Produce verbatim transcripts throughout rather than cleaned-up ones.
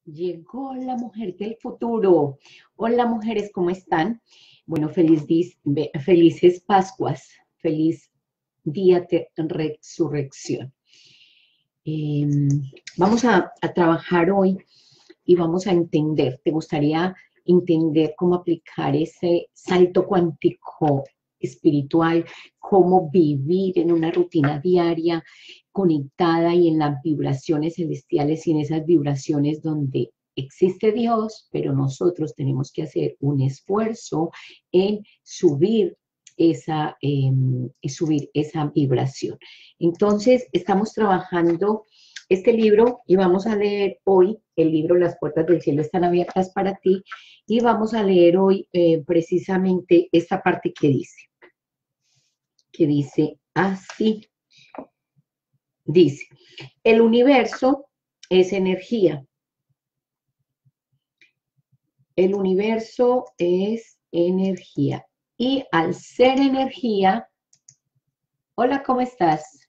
Llegó la mujer del futuro. Hola mujeres, ¿cómo están? Bueno, feliz dis- be- felices Pascuas, feliz día de resurrección. Eh, Vamos a, a trabajar hoy y vamos a entender. ¿Te gustaría entender cómo aplicar ese salto cuántico espiritual, cómo vivir en una rutina diaria conectada y en las vibraciones celestiales y en esas vibraciones donde existe Dios, pero nosotros tenemos que hacer un esfuerzo en subir esa, eh, subir esa vibración? Entonces, estamos trabajando este libro y vamos a leer hoy el libro Las puertas del cielo están abiertas para ti, y vamos a leer hoy eh, precisamente esta parte que dice, que dice así, dice, el universo es energía, el universo es energía, y al ser energía, hola, ¿cómo estás?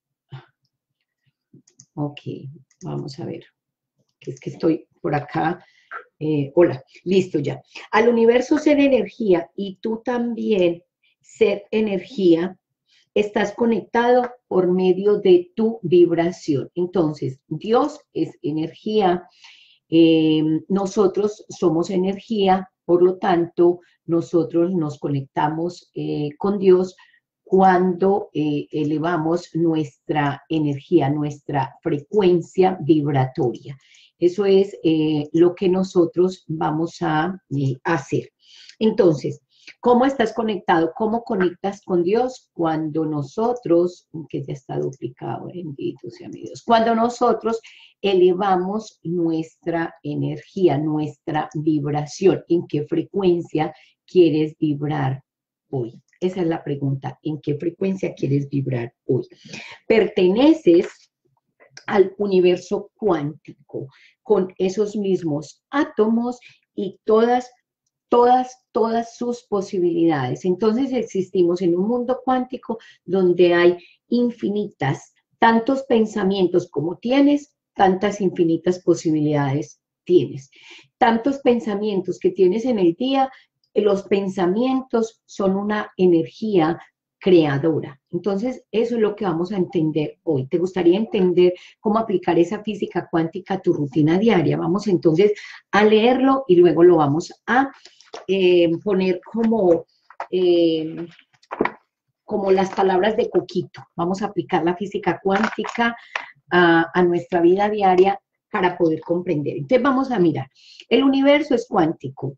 Ok, vamos a ver, que es que estoy por acá. Eh, hola, listo ya. Al universo ser energía y tú también ser energía, estás conectado por medio de tu vibración. Entonces, Dios es energía, eh, nosotros somos energía, por lo tanto, nosotros nos conectamos eh, con Dios cuando eh, elevamos nuestra energía, nuestra frecuencia vibratoria. Eso es eh, lo que nosotros vamos a eh, hacer. Entonces, ¿cómo estás conectado? ¿Cómo conectas con Dios? Cuando nosotros, que ya está duplicado, bendito sea mi Dios, cuando nosotros elevamos nuestra energía, nuestra vibración. ¿En qué frecuencia quieres vibrar hoy? Esa es la pregunta. ¿En qué frecuencia quieres vibrar hoy? Perteneces al universo cuántico con esos mismos átomos y todas todas, todas sus posibilidades. Entonces existimos en un mundo cuántico donde hay infinitas, tantos pensamientos como tienes, tantas infinitas posibilidades tienes. Tantos pensamientos que tienes en el día, los pensamientos son una energía creadora. Entonces, eso es lo que vamos a entender hoy. ¿Te gustaría entender cómo aplicar esa física cuántica a tu rutina diaria? Vamos entonces a leerlo y luego lo vamos a eh, poner como, eh, como las palabras de Coquito. Vamos a aplicar la física cuántica a, a nuestra vida diaria para poder comprender. Entonces vamos a mirar. El universo es cuántico.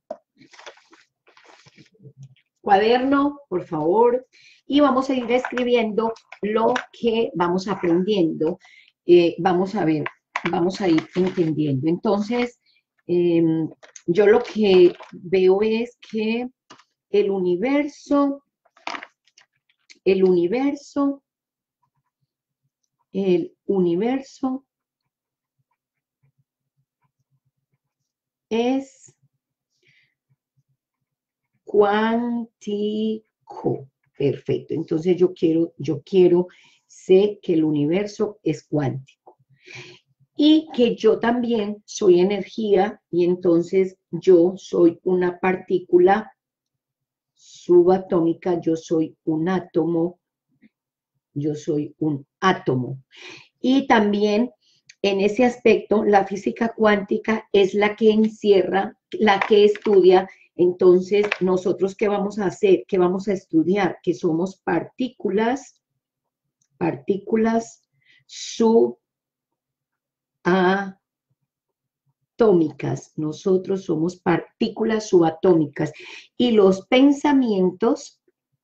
Cuaderno, por favor, y vamos a ir escribiendo lo que vamos aprendiendo. Eh, vamos a ver, vamos a ir entendiendo. Entonces, eh, yo lo que veo es que el universo, el universo, el universo es cuántico. Perfecto. Entonces yo quiero, yo quiero, sé que el universo es cuántico. Y que yo también soy energía y entonces yo soy una partícula subatómica, yo soy un átomo, yo soy un átomo. Y también en ese aspecto, la física cuántica es la que encierra, la que estudia. Entonces, nosotros, ¿qué vamos a hacer? ¿Qué vamos a estudiar? Que somos partículas, partículas subatómicas. Nosotros somos partículas subatómicas. Y los pensamientos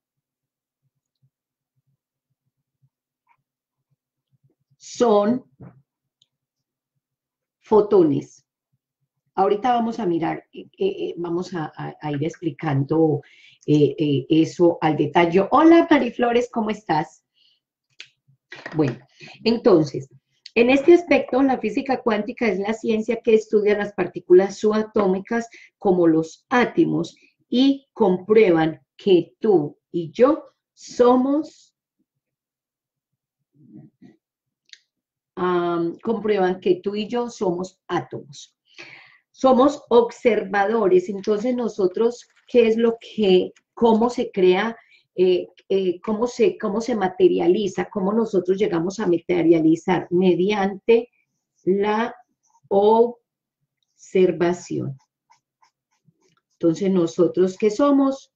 son fotones. Ahorita vamos a mirar, eh, eh, vamos a, a, a ir explicando eh, eh, eso al detalle. Hola, Mariflores, ¿cómo estás? Bueno, entonces, en este aspecto, la física cuántica es la ciencia que estudia las partículas subatómicas como los átomos y comprueban que tú y yo somos, um, comprueban que tú y yo somos átomos. somos observadores. Entonces nosotros, ¿qué es lo que, cómo se crea, eh, eh, cómo se, cómo se materializa, cómo nosotros llegamos a materializar? Mediante la observación. Entonces, ¿nosotros qué somos?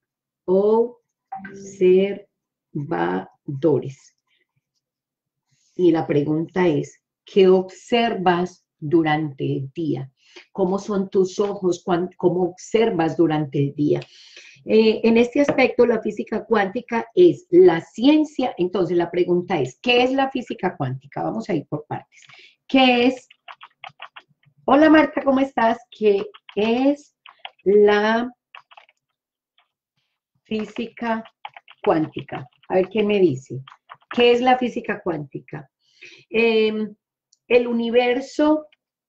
Observadores. Y la pregunta es, ¿qué observas durante el día? ¿Cómo son tus ojos? ¿Cómo observas durante el día? Eh, en este aspecto, la física cuántica es la ciencia. Entonces, la pregunta es, ¿qué es la física cuántica? Vamos a ir por partes. ¿Qué es? Hola, Marta, ¿cómo estás? ¿Qué es la física cuántica? A ver qué me dice. ¿Qué es la física cuántica? Eh, el universo,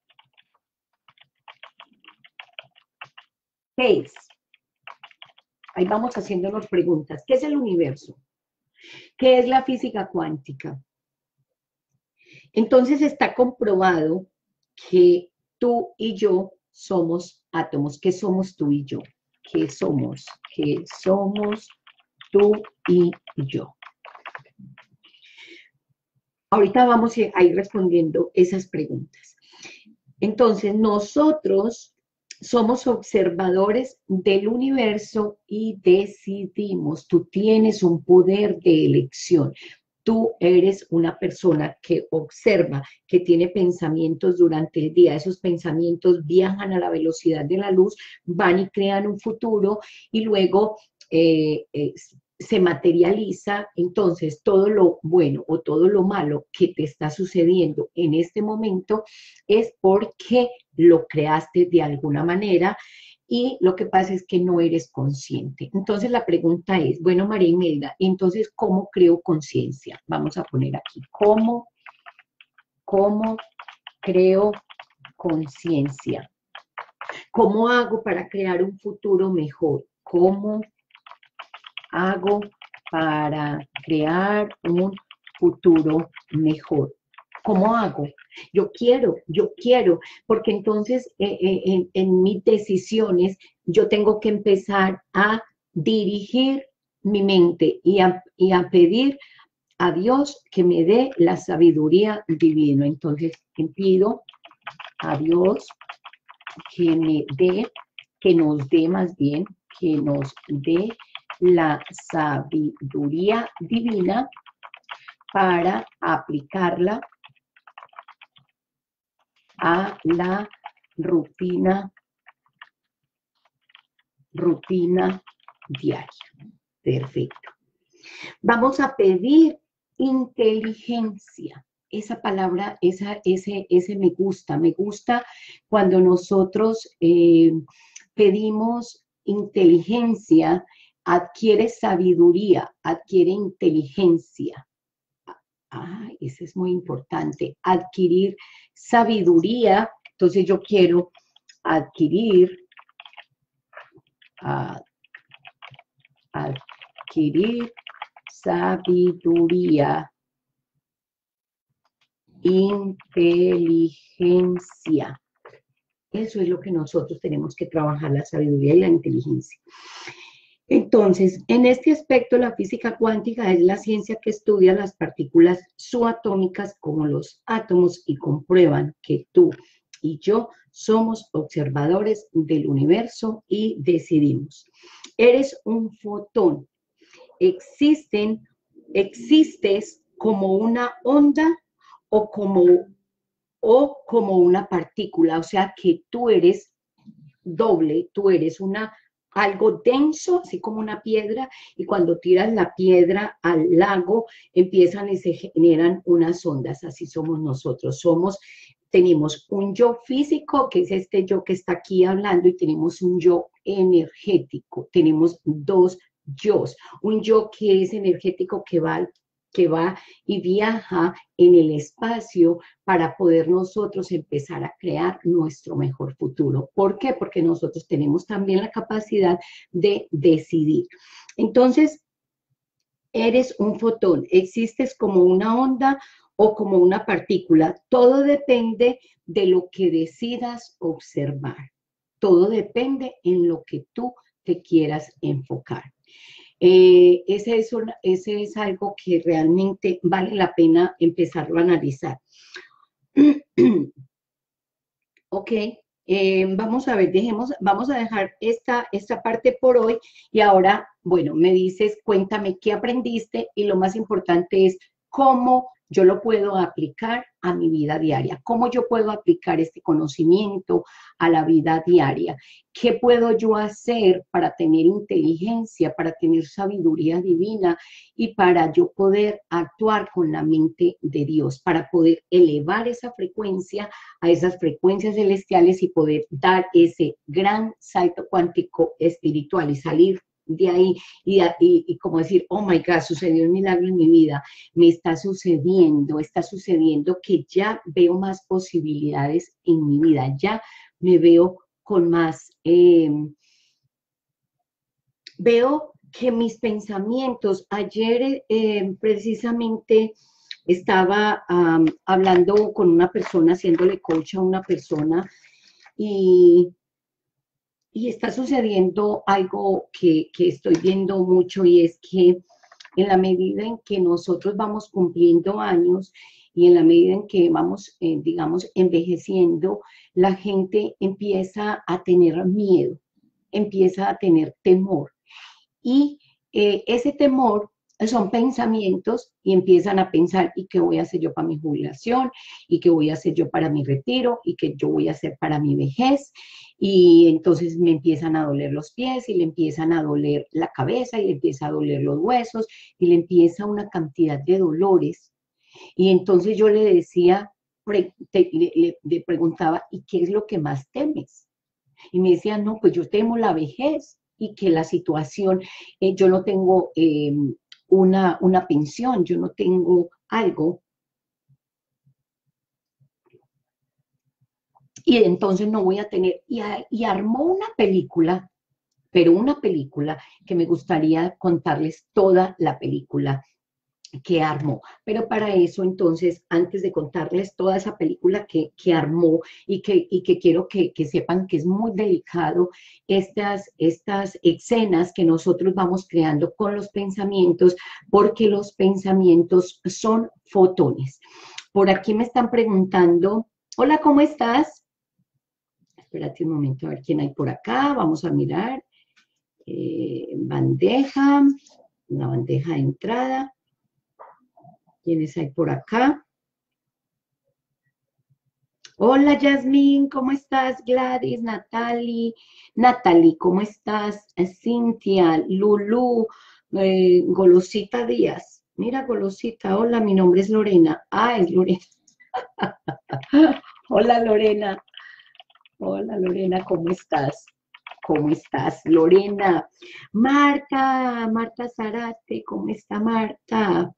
¿qué es? Ahí vamos haciéndonos preguntas. ¿Qué es el universo? ¿Qué es la física cuántica? Entonces está comprobado que tú y yo somos átomos. ¿Qué somos tú y yo? ¿Qué somos? ¿Qué somos tú y yo? Ahorita vamos a ir respondiendo esas preguntas. Entonces, nosotros somos observadores del universo y decidimos. Tú tienes un poder de elección. Tú eres una persona que observa, que tiene pensamientos durante el día. Esos pensamientos viajan a la velocidad de la luz, van y crean un futuro y luego eh, eh, se materializa. Entonces todo lo bueno o todo lo malo que te está sucediendo en este momento es porque lo creaste de alguna manera y lo que pasa es que no eres consciente. Entonces la pregunta es, bueno, María Imelda, entonces, ¿cómo creo conciencia? Vamos a poner aquí, ¿cómo, cómo creo conciencia? ¿Cómo hago para crear un futuro mejor? ¿Cómo hago para crear un futuro mejor? ¿Cómo hago? Yo quiero, yo quiero, porque entonces eh, eh, en, en mis decisiones yo tengo que empezar a dirigir mi mente y a, y a pedir a Dios que me dé la sabiduría divina. Entonces pido a Dios que me dé, que nos dé más bien, que nos dé la sabiduría divina para aplicarla a la rutina, rutina diaria. Perfecto. Vamos a pedir inteligencia. Esa palabra, esa, ese, ese me gusta. Me gusta cuando nosotros eh, pedimos inteligencia, adquiere sabiduría, adquiere inteligencia. Ah, eso es muy importante. Adquirir sabiduría. Entonces yo quiero adquirir, uh, adquirir sabiduría, inteligencia. Eso es lo que nosotros tenemos que trabajar, la sabiduría y la inteligencia. Entonces, en este aspecto, la física cuántica es la ciencia que estudia las partículas subatómicas como los átomos y comprueban que tú y yo somos observadores del universo y decidimos. Eres un fotón. Existen, existes como una onda o como, o como una partícula, o sea que tú eres doble, tú eres una algo denso, así como una piedra, y cuando tiras la piedra al lago, empiezan y se generan unas ondas. Así somos nosotros, somos, tenemos un yo físico, que es este yo que está aquí hablando, y tenemos un yo energético, tenemos dos yos, un yo que es energético que va que va y viaja en el espacio para poder nosotros empezar a crear nuestro mejor futuro. ¿Por qué? Porque nosotros tenemos también la capacidad de decidir. Entonces, eres un fotón, existes como una onda o como una partícula. Todo depende de lo que decidas observar. Todo depende en lo que tú te quieras enfocar. Eh, ese, es una, ese es algo que realmente vale la pena empezarlo a analizar. Ok, eh, vamos a ver, dejemos, vamos a dejar esta, esta parte por hoy y ahora, bueno, me dices, cuéntame qué aprendiste y lo más importante es cómo yo lo puedo aplicar a mi vida diaria, cómo yo puedo aplicar este conocimiento a la vida diaria, qué puedo yo hacer para tener inteligencia, para tener sabiduría divina y para yo poder actuar con la mente de Dios, para poder elevar esa frecuencia a esas frecuencias celestiales y poder dar ese gran salto cuántico espiritual y salir de ahí y, y, y como decir, oh my God, sucedió un milagro en mi vida, me está sucediendo, está sucediendo que ya veo más posibilidades en mi vida, ya me veo con más, eh, veo que mis pensamientos, ayer eh, precisamente estaba um, hablando con una persona, haciéndole coach a una persona y Y está sucediendo algo que, que estoy viendo mucho y es que en la medida en que nosotros vamos cumpliendo años y en la medida en que vamos, eh, digamos, envejeciendo, la gente empieza a tener miedo, empieza a tener temor. Y eh, ese temor son pensamientos y empiezan a pensar, ¿y qué voy a hacer yo para mi jubilación? ¿Y qué voy a hacer yo para mi retiro? ¿Y qué yo voy a hacer para mi vejez? Y entonces me empiezan a doler los pies y le empiezan a doler la cabeza y le empieza a doler los huesos y le empieza una cantidad de dolores. Y entonces yo le decía, pre, te, le, le, le preguntaba, ¿y qué es lo que más temes? Y me decía, no, pues yo temo la vejez y que la situación, eh, yo no tengo eh, una, una pensión, yo no tengo algo. Y entonces no voy a tener, y, a, y armó una película, pero una película que me gustaría contarles toda la película que armó. Pero para eso, entonces, antes de contarles toda esa película que, que armó y que, y que quiero que, que sepan que es muy delicado, estas, estas escenas que nosotros vamos creando con los pensamientos, porque los pensamientos son fotones. Por aquí me están preguntando, hola, ¿cómo estás? Espérate un momento a ver quién hay por acá. Vamos a mirar. Eh, bandeja, una bandeja de entrada. ¿Quiénes hay por acá? Hola, Yasmín, ¿cómo estás? Gladys, Natalie, Natalie, ¿cómo estás? Cintia, Lulu, eh, Golosita Díaz. Mira, Golosita, hola, mi nombre es Lorena. Ah, es Lorena. Hola, Lorena. Hola, Lorena, ¿cómo estás? ¿Cómo estás, Lorena? Marta, Marta Zarate, ¿cómo está Marta?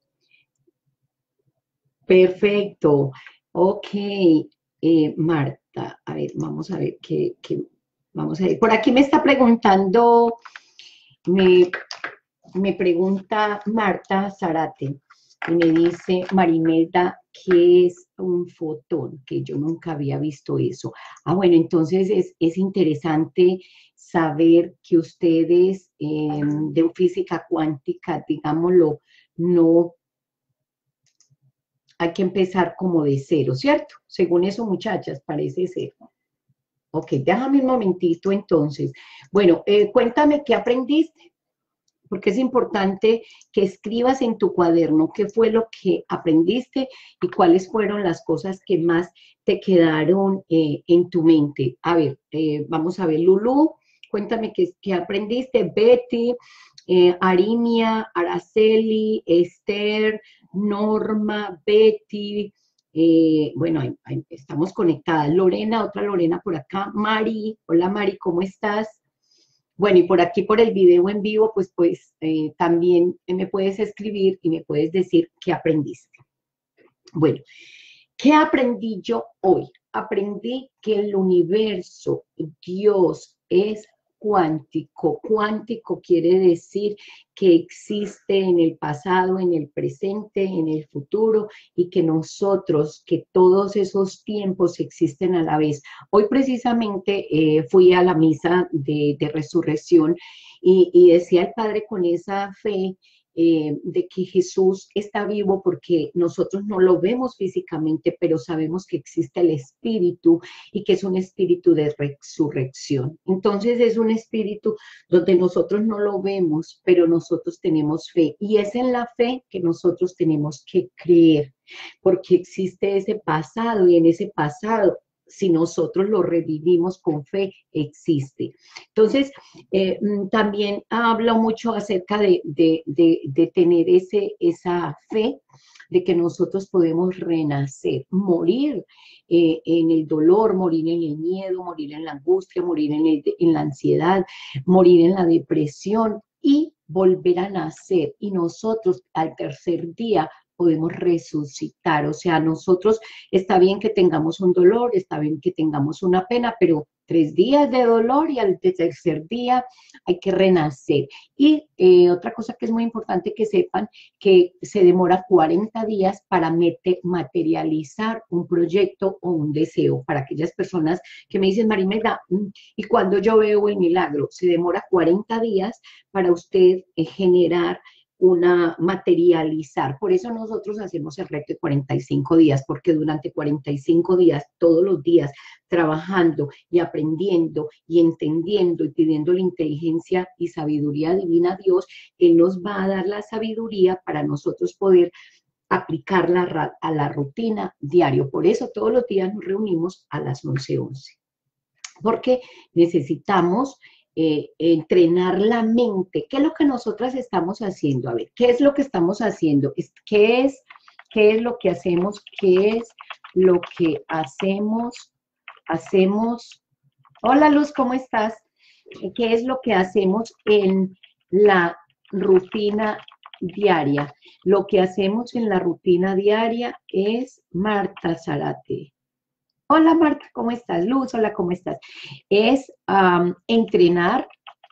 Perfecto. Ok, eh, Marta, a ver, vamos a ver qué, qué, vamos a ver. Por aquí me está preguntando, me, me pregunta Marta Zarate y me dice, Marimelda, ¿qué es un fotón? Que yo nunca había visto eso. Ah, bueno, entonces es, es interesante saber que ustedes eh, de física cuántica, digámoslo, no hay que empezar como de cero, ¿cierto? Según eso, muchachas, parece ser. Ok, déjame un momentito entonces. Bueno, eh, cuéntame qué aprendiste, porque es importante que escribas en tu cuaderno qué fue lo que aprendiste y cuáles fueron las cosas que más te quedaron eh, en tu mente. A ver, eh, vamos a ver, Lulu, cuéntame qué, qué aprendiste, Betty, eh, Arimia, Araceli, Esther, Norma, Betty, eh, bueno, ahí, ahí estamos conectadas. Lorena, otra Lorena por acá, Mari, hola Mari, ¿cómo estás? Bueno, y por aquí, por el video en vivo, pues, pues eh, también me puedes escribir y me puedes decir qué aprendiste. Bueno, ¿qué aprendí yo hoy? Aprendí que el universo, Dios, es cuántico. Cuántico quiere decir que existe en el pasado, en el presente, en el futuro, y que nosotros, que todos esos tiempos existen a la vez. Hoy precisamente eh, fui a la misa de, de resurrección y, y decía el Padre con esa fe, Eh, de que Jesús está vivo porque nosotros no lo vemos físicamente, pero sabemos que existe el Espíritu y que es un espíritu de resurrección. Entonces es un espíritu donde nosotros no lo vemos, pero nosotros tenemos fe. Y es en la fe que nosotros tenemos que creer, porque existe ese pasado y en ese pasado, si nosotros lo revivimos con fe, existe. Entonces, eh, también hablo mucho acerca de, de, de, de tener ese, esa fe, de que nosotros podemos renacer, morir eh, en el dolor, morir en el miedo, morir en la angustia, morir en, el, en la ansiedad, morir en la depresión y volver a nacer. Y nosotros al tercer día podemos resucitar, o sea, nosotros está bien que tengamos un dolor, está bien que tengamos una pena, pero tres días de dolor y al tercer día hay que renacer. Y eh, otra cosa que es muy importante que sepan, que se demora cuarenta días para materializar un proyecto o un deseo. Para aquellas personas que me dicen, Marimelda, ¿y cuando yo veo el milagro? Se demora cuarenta días para usted eh, generar una materializar. Por eso nosotros hacemos el reto de cuarenta y cinco días, porque durante cuarenta y cinco días, todos los días, trabajando y aprendiendo y entendiendo y pidiendo la inteligencia y sabiduría divina a Dios, Él nos va a dar la sabiduría para nosotros poder aplicarla a la rutina diario. Por eso todos los días nos reunimos a las once once, porque necesitamos Eh, entrenar la mente. ¿Qué es lo que nosotras estamos haciendo? A ver, ¿qué es lo que estamos haciendo? ¿Qué es, qué es lo que hacemos? ¿Qué es lo que hacemos? Hacemos... Hola Luz, ¿cómo estás? ¿Qué es lo que hacemos en la rutina diaria? Lo que hacemos en la rutina diaria es Marta Zárate. Hola Marta, ¿cómo estás? Luz, hola, ¿cómo estás? Es um, entrenar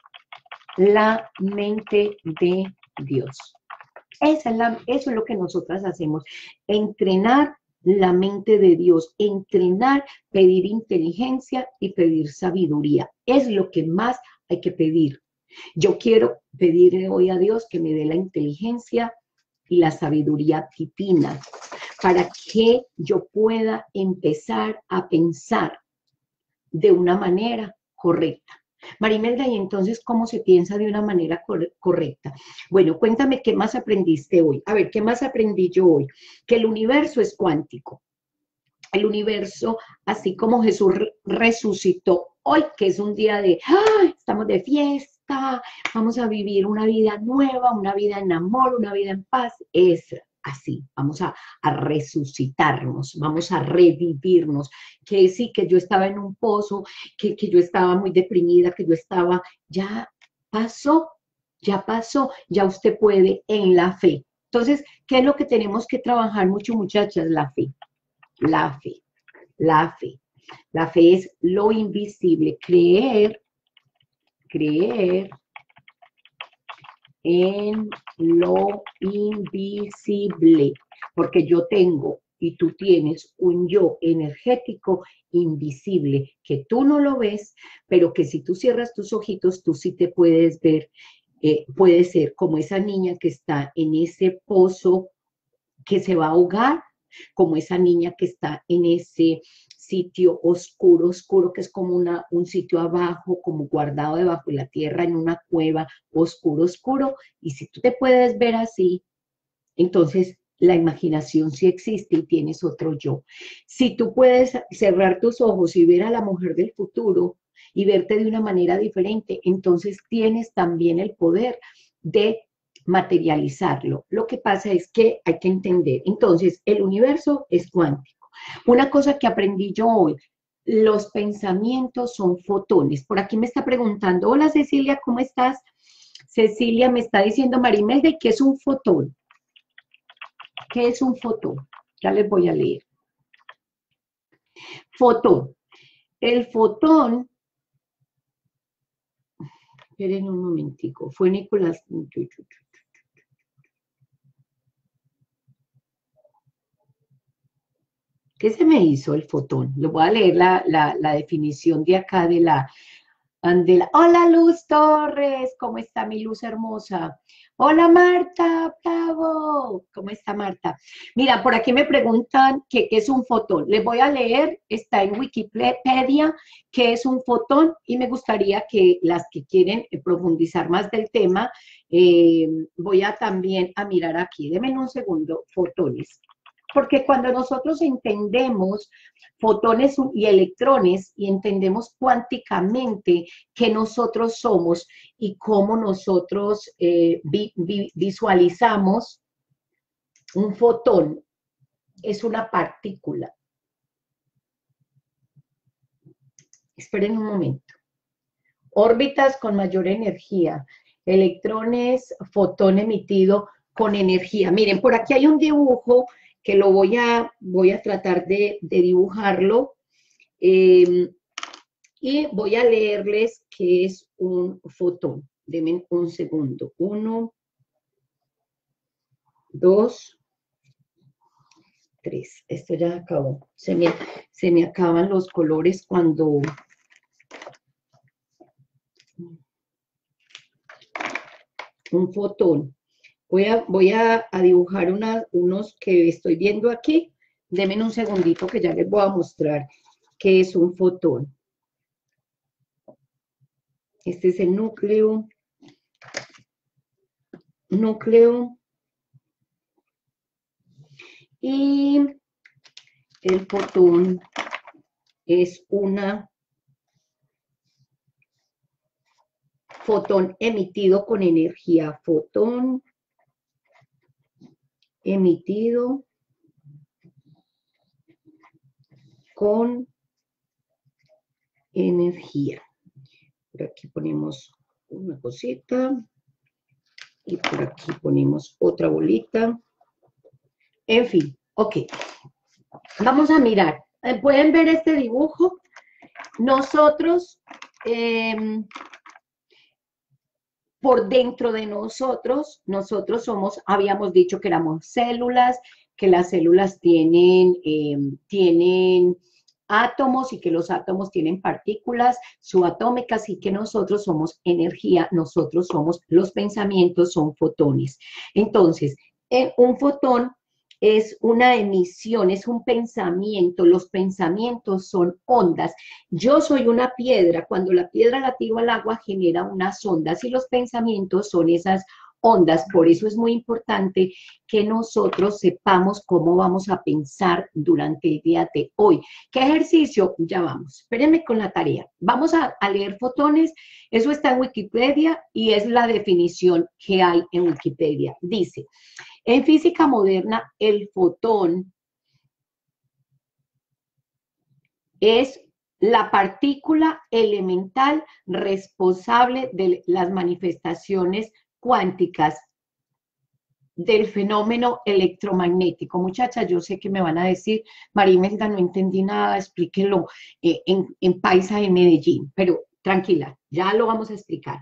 la mente de Dios. Esa es la, eso es lo que nosotras hacemos, entrenar la mente de Dios, entrenar, pedir inteligencia y pedir sabiduría. Es lo que más hay que pedir. Yo quiero pedirle hoy a Dios que me dé la inteligencia y la sabiduría divina, para que yo pueda empezar a pensar de una manera correcta. Marimelda, ¿y entonces cómo se piensa de una manera correcta? Bueno, cuéntame qué más aprendiste hoy. A ver, ¿qué más aprendí yo hoy? Que el universo es cuántico. El universo, así como Jesús resucitó hoy, que es un día de, ¡ah!, estamos de fiesta, vamos a vivir una vida nueva, una vida en amor, una vida en paz, es así, vamos a, a resucitarnos, vamos a revivirnos, que sí, que yo estaba en un pozo, que, que yo estaba muy deprimida, que yo estaba, ya pasó, ya pasó, ya usted puede en la fe. Entonces, ¿qué es lo que tenemos que trabajar mucho, muchachas? La fe, la fe, la fe. La fe es lo invisible, creer, creer en lo invisible, porque yo tengo y tú tienes un yo energético invisible, que tú no lo ves, pero que si tú cierras tus ojitos, tú sí te puedes ver, eh, puede ser como esa niña que está en ese pozo que se va a ahogar, como esa niña que está en ese sitio oscuro, oscuro, que es como una, un sitio abajo, como guardado debajo de la tierra, en una cueva, oscuro, oscuro. Y si tú te puedes ver así, entonces la imaginación sí existe y tienes otro yo. Si tú puedes cerrar tus ojos y ver a la mujer del futuro y verte de una manera diferente, entonces tienes también el poder de materializarlo. Lo que pasa es que hay que entender, entonces el universo es cuántico. Una cosa que aprendí yo hoy, los pensamientos son fotones. Por aquí me está preguntando, hola Cecilia, ¿cómo estás? Cecilia me está diciendo, Marimelda, ¿qué es un fotón? ¿Qué es un fotón? Ya les voy a leer. Fotón. El fotón Esperen un momentico. Fue Nicolás. ¿Qué se me hizo el fotón? Le voy a leer la, la, la definición de acá de la, de la... Hola, Luz Torres. ¿Cómo está mi Luz hermosa? Hola, Marta. Bravo. ¿Cómo está, Marta? Mira, por aquí me preguntan qué es un fotón. Les voy a leer, está en Wikipedia, qué es un fotón, y me gustaría que las que quieren profundizar más del tema, eh, voy a también a mirar aquí. Denme un segundo, fotones. Porque cuando nosotros entendemos fotones y electrones y entendemos cuánticamente qué nosotros somos y cómo nosotros eh, vi, vi, visualizamos un fotón, es una partícula. Esperen un momento. Órbitas con mayor energía, electrones, fotón emitido con energía. Miren, por aquí hay un dibujo que lo voy a, voy a tratar de, de dibujarlo, eh, y voy a leerles qué es un fotón. Denme un segundo. Uno, dos, tres. Esto ya acabó. Se me, se me acaban los colores cuando... Un fotón. Voy a, voy a, a dibujar una, unos que estoy viendo aquí. Denme un segundito que ya les voy a mostrar qué es un fotón. Este es el núcleo. Núcleo. Y el fotón es una fotón emitido con energía. Fotón emitido con energía. Por aquí ponemos una cosita y por aquí ponemos otra bolita. En fin, ok. Vamos a mirar. ¿Pueden ver este dibujo? Nosotros, eh, por dentro de nosotros, nosotros somos, habíamos dicho que éramos células, que las células tienen, eh, tienen átomos y que los átomos tienen partículas subatómicas y que nosotros somos energía, nosotros somos, los pensamientos son fotones. Entonces, eh, un fotón es una emisión, es un pensamiento, los pensamientos son ondas. Yo soy una piedra, cuando la piedra la tiro al agua genera unas ondas y los pensamientos son esas ondas, por eso es muy importante que nosotros sepamos cómo vamos a pensar durante el día de hoy. ¿Qué ejercicio? Ya vamos, espérenme con la tarea. Vamos a, a leer fotones, eso está en Wikipedia y es la definición que hay en Wikipedia. Dice, en física moderna, el fotón es la partícula elemental responsable de las manifestaciones cuánticas del fenómeno electromagnético. Muchachas, yo sé que me van a decir, María Imelda, no entendí nada, explíquelo eh, en, en Paisa de Medellín, pero tranquila, ya lo vamos a explicar.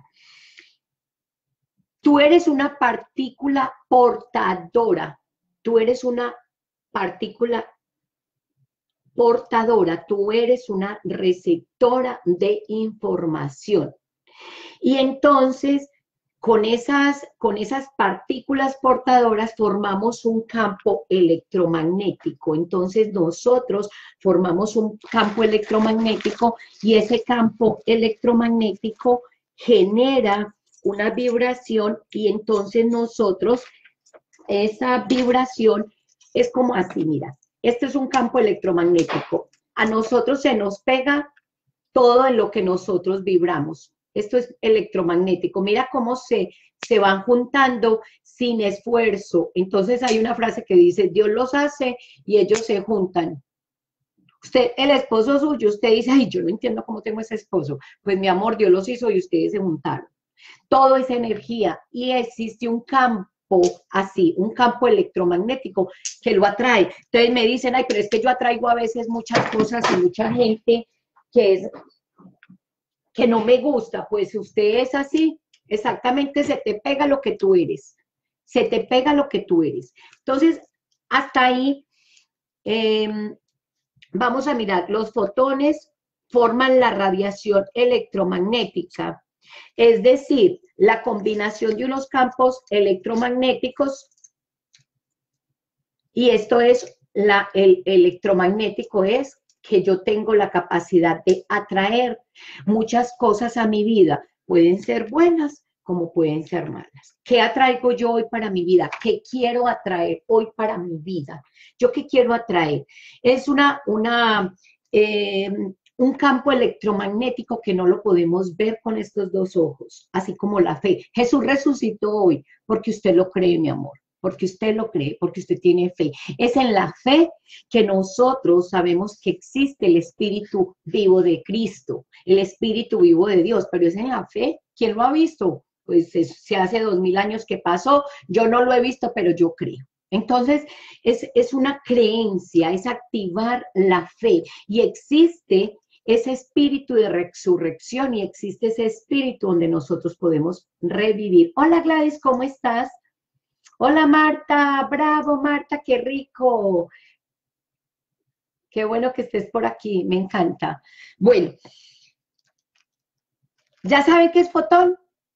Tú eres una partícula portadora, tú eres una partícula portadora, tú eres una receptora de información. Y entonces, con esas, con esas partículas portadoras formamos un campo electromagnético. Entonces, nosotros formamos un campo electromagnético y ese campo electromagnético genera una vibración y entonces nosotros, esa vibración es como así, mira, este es un campo electromagnético, a nosotros se nos pega todo en lo que nosotros vibramos, esto es electromagnético, mira cómo se, se van juntando sin esfuerzo, entonces hay una frase que dice, Dios los hace y ellos se juntan. Usted, el esposo suyo, usted dice, ay, yo no entiendo cómo tengo ese esposo, pues mi amor, Dios los hizo y ustedes se juntaron. Todo es energía y existe un campo así, un campo electromagnético que lo atrae. Entonces me dicen, ay, pero es que yo atraigo a veces muchas cosas y mucha gente que es, que no me gusta, pues usted es así, exactamente se te pega lo que tú eres, se te pega lo que tú eres. Entonces, hasta ahí, eh, vamos a mirar, los fotones forman la radiación electromagnética, es decir, la combinación de unos campos electromagnéticos, y esto es, la, el electromagnético es que yo tengo la capacidad de atraer muchas cosas a mi vida, pueden ser buenas como pueden ser malas. ¿Qué atraigo yo hoy para mi vida? ¿Qué quiero atraer hoy para mi vida? ¿Yo qué quiero atraer? Es una, una, eh, un campo electromagnético que no lo podemos ver con estos dos ojos, así como la fe. Jesús resucitó hoy porque usted lo cree, mi amor, porque usted lo cree, porque usted tiene fe. Es en la fe que nosotros sabemos que existe el Espíritu vivo de Cristo, el Espíritu vivo de Dios, pero es en la fe. ¿Quién lo ha visto? Pues se hace dos mil años que pasó, yo no lo he visto, pero yo creo. Entonces, es, es una creencia, es activar la fe, y existe ese espíritu de resurrección, y existe ese espíritu donde nosotros podemos revivir. Hola Gladys, ¿cómo estás? Hola Marta, bravo Marta, qué rico. Qué bueno que estés por aquí, me encanta. Bueno, ¿ya saben qué es fotón?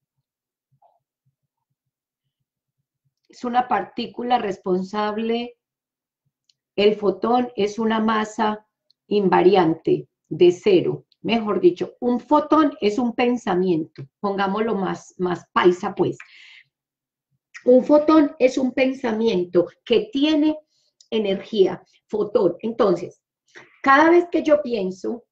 Es una partícula responsable. El fotón es una masa invariante de cero. Mejor dicho, un fotón es un pensamiento. Pongámoslo más, más paisa, pues. Un fotón es un pensamiento que tiene energía. Fotón. Entonces, cada vez que yo pienso,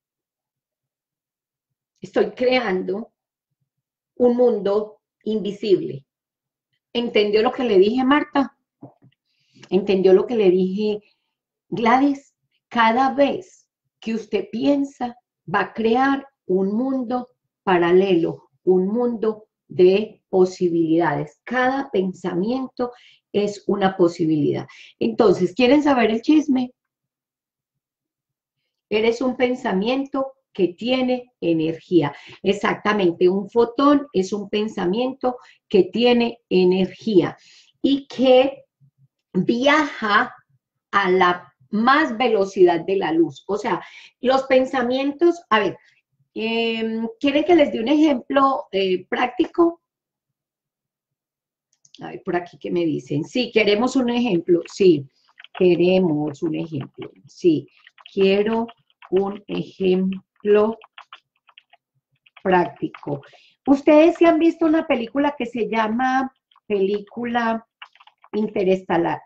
estoy creando un mundo invisible. ¿Entendió lo que le dije, Marta? ¿Entendió lo que le dije, Gladys? Cada vez que usted piensa, va a crear un mundo paralelo, un mundo de posibilidades. Cada pensamiento es una posibilidad. Entonces, ¿quieren saber el chisme? Eres un pensamiento que tiene energía. Exactamente, un fotón es un pensamiento que tiene energía y que viaja a la más velocidad de la luz. O sea, los pensamientos, a ver, eh, ¿quieren que les dé un ejemplo eh, práctico? A ver, por aquí que me dicen, sí, queremos un ejemplo, sí, queremos un ejemplo, sí, quiero un ejemplo práctico. Ustedes sí han visto una película que se llama película Interestelar,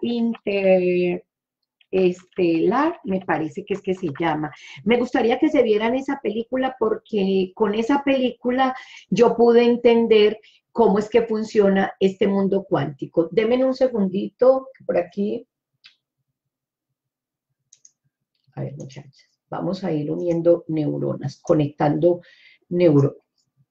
Interestelar, me parece que es que se llama. Me gustaría que se vieran esa película porque con esa película yo pude entender cómo es que funciona este mundo cuántico. Denme un segundito por aquí. A ver, muchachas, vamos a ir uniendo neuronas, conectando neuronas.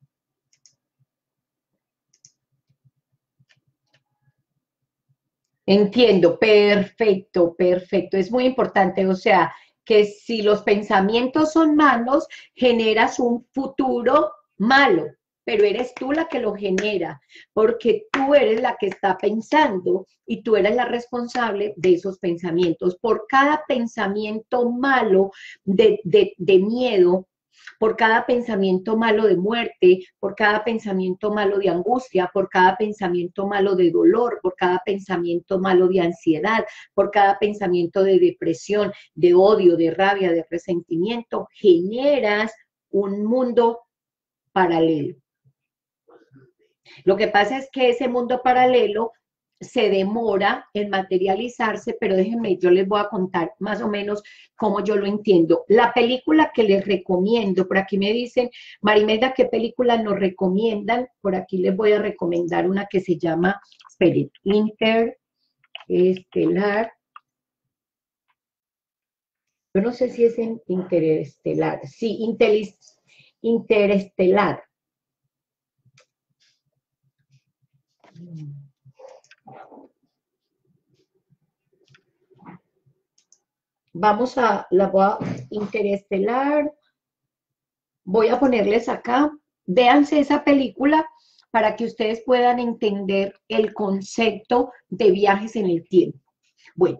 Entiendo, perfecto, perfecto. Es muy importante, o sea, que si los pensamientos son malos, generas un futuro malo, pero eres tú la que lo genera, porque tú eres la que está pensando y tú eres la responsable de esos pensamientos. Por cada pensamiento malo de, de, de miedo, por cada pensamiento malo de muerte, por cada pensamiento malo de angustia, por cada pensamiento malo de dolor, por cada pensamiento malo de ansiedad, por cada pensamiento de depresión, de odio, de rabia, de resentimiento, generas un mundo paralelo. Lo que pasa es que ese mundo paralelo se demora en materializarse, pero déjenme, yo les voy a contar más o menos cómo yo lo entiendo. La película que les recomiendo, por aquí me dicen, Marimelda, ¿qué película nos recomiendan? Por aquí les voy a recomendar una que se llama, esperen, Interestelar. Yo no sé si es en Interestelar. Sí, Interestelar. Vamos a, la voy a Interestelar, voy a ponerles acá, véanse esa película para que ustedes puedan entender el concepto de viajes en el tiempo. Bueno,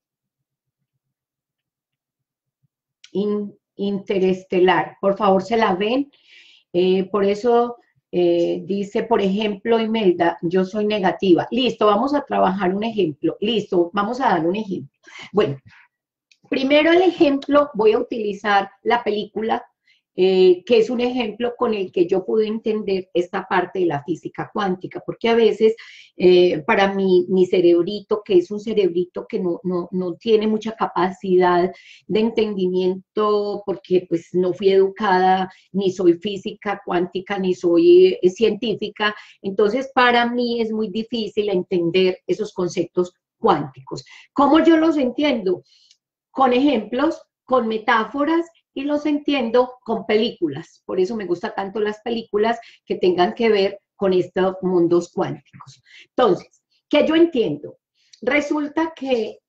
in, Interestelar, por favor se la ven, eh, por eso eh, dice, por ejemplo, Imelda, yo soy negativa. Listo, vamos a trabajar un ejemplo. Listo, vamos a dar un ejemplo. Bueno, primero el ejemplo, voy a utilizar la película, eh, que es un ejemplo con el que yo pude entender esta parte de la física cuántica, porque a veces eh, para mí, mi cerebrito, que es un cerebrito que no, no, no tiene mucha capacidad de entendimiento, porque pues no fui educada, ni soy física cuántica, ni soy eh, científica, entonces para mí es muy difícil entender esos conceptos cuánticos. ¿Cómo yo los entiendo? Con ejemplos, con metáforas, y los entiendo con películas. Por eso me gustan tanto las películas que tengan que ver con estos mundos cuánticos. Entonces, ¿qué yo entiendo? Resulta que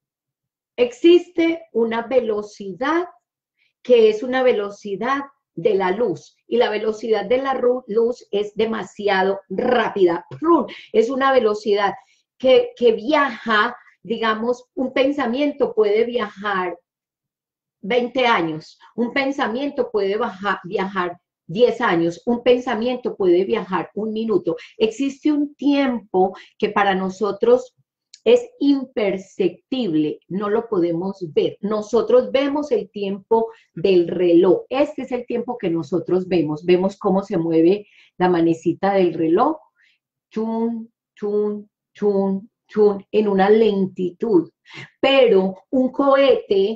existe una velocidad que es una velocidad de la luz, y la velocidad de la luz es demasiado rápida. Es una velocidad que, que viaja, digamos, un pensamiento puede viajar veinte años, un pensamiento puede bajar, viajar diez años, un pensamiento puede viajar un minuto. Existe un tiempo que para nosotros es imperceptible, no lo podemos ver. Nosotros vemos el tiempo del reloj. Este es el tiempo que nosotros vemos. Vemos cómo se mueve la manecita del reloj. Chun, chun, chun, chun, en una lentitud. Pero un cohete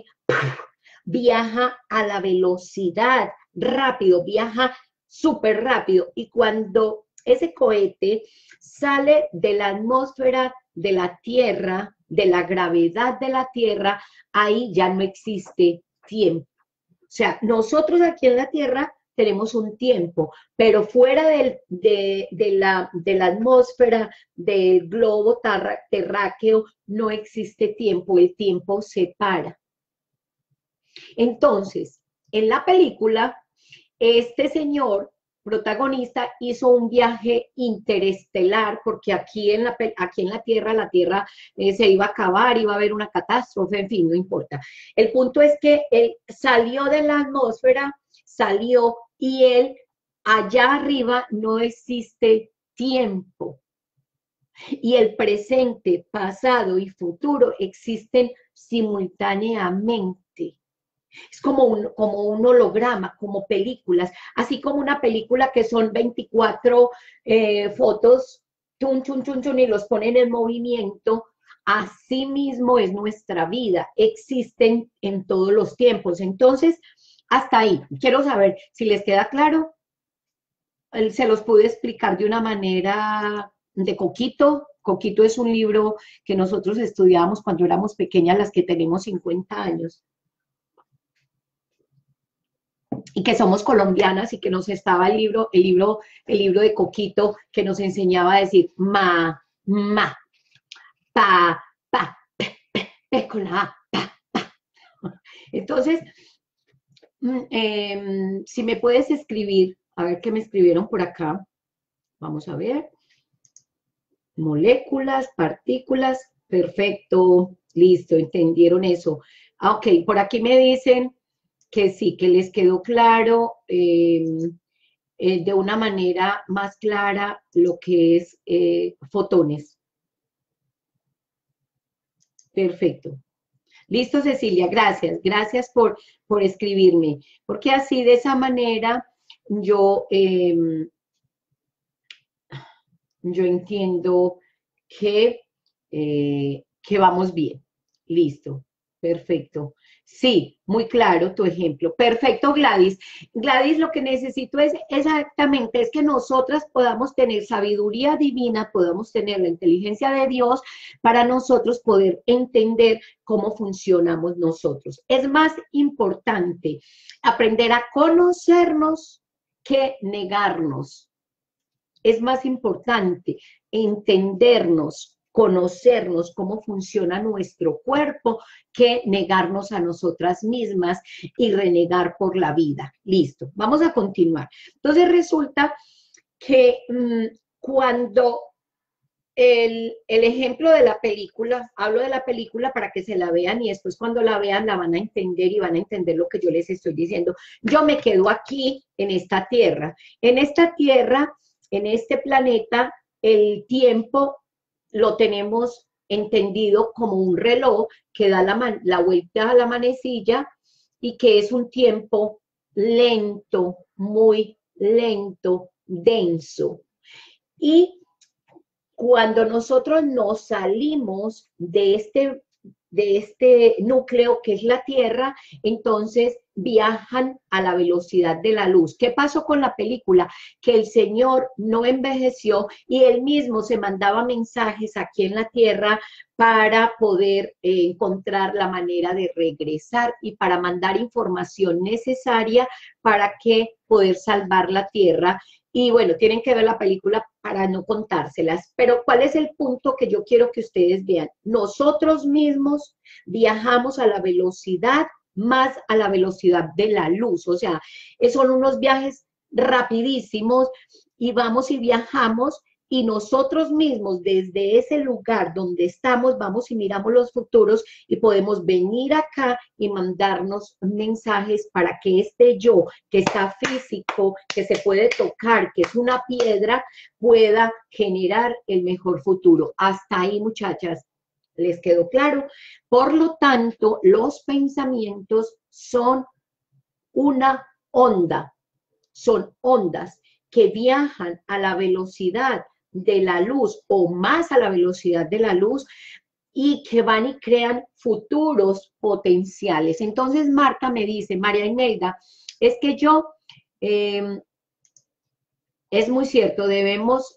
viaja a la velocidad, rápido, viaja súper rápido. Y cuando ese cohete sale de la atmósfera de la Tierra, de la gravedad de la Tierra, ahí ya no existe tiempo. O sea, nosotros aquí en la Tierra tenemos un tiempo, pero fuera del, de, de, la, de la atmósfera del globo terráqueo no existe tiempo, el tiempo se para. Entonces, en la película, este señor protagonista hizo un viaje interestelar, porque aquí en la, aquí en la Tierra, la Tierra eh, se iba a acabar, iba a haber una catástrofe, en fin, no importa. El punto es que él salió de la atmósfera, salió, y él, allá arriba no existe tiempo. Y el presente, pasado y futuro existen simultáneamente. Es como un, como un holograma, como películas, así como una película que son veinticuatro eh, fotos, chun, chun, chun, chun, y los ponen en movimiento. Así mismo es nuestra vida, existen en todos los tiempos. Entonces, hasta ahí, quiero saber si les queda claro, se los pude explicar de una manera de Coquito. Coquito es un libro que nosotros estudiábamos cuando éramos pequeñas, las que tenemos cincuenta años. Y que somos colombianas, y que nos estaba el libro, el libro, el libro de Coquito, que nos enseñaba a decir ma, ma, pa, pa, pe, pe, pe con la a, pa, pa. Entonces, eh, si me puedes escribir, a ver qué me escribieron por acá, vamos a ver, moléculas, partículas, perfecto, listo, entendieron eso. Ah, ok, por aquí me dicen que sí, que les quedó claro eh, eh, de una manera más clara lo que es eh, fotones. Perfecto. Listo, Cecilia, gracias. Gracias por, por escribirme, porque así de esa manera yo, eh, yo entiendo que, eh, que vamos bien. Listo, perfecto. Sí, muy claro tu ejemplo. Perfecto, Gladys. Gladys, lo que necesito es exactamente es que nosotras podamos tener sabiduría divina, podamos tener la inteligencia de Dios para nosotros poder entender cómo funcionamos nosotros. Es más importante aprender a conocernos que negarnos. Es más importante entendernos conocernos cómo funciona nuestro cuerpo que negarnos a nosotras mismas y renegar por la vida. Listo, vamos a continuar. Entonces resulta que mmm, cuando el, el ejemplo de la película, hablo de la película para que se la vean y después cuando la vean la van a entender y van a entender lo que yo les estoy diciendo. Yo me quedo aquí en esta tierra. En esta tierra, en este planeta, el tiempo lo tenemos entendido como un reloj que da la, la vuelta a la manecilla y que es un tiempo lento, muy lento, denso. Y cuando nosotros nos salimos de este, de este núcleo que es la Tierra, entonces viajan a la velocidad de la luz. ¿Qué pasó con la película? Que el Señor no envejeció y él mismo se mandaba mensajes aquí en la Tierra para poder eh, encontrar la manera de regresar y para mandar información necesaria para que poder salvar la Tierra. Y bueno, tienen que ver la película para no contárselas. Pero ¿cuál es el punto que yo quiero que ustedes vean? Nosotros mismos viajamos a la velocidad más a la velocidad de la luz. O sea, son unos viajes rapidísimos y vamos y viajamos y nosotros mismos desde ese lugar donde estamos vamos y miramos los futuros y podemos venir acá y mandarnos mensajes para que este yo que está físico, que se puede tocar, que es una piedra, pueda generar el mejor futuro. Hasta ahí, muchachas, ¿les quedó claro? Por lo tanto, los pensamientos son una onda, son ondas que viajan a la velocidad de la luz o más a la velocidad de la luz y que van y crean futuros potenciales. Entonces Marta me dice, María Imelda, es que yo, eh, es muy cierto, debemos,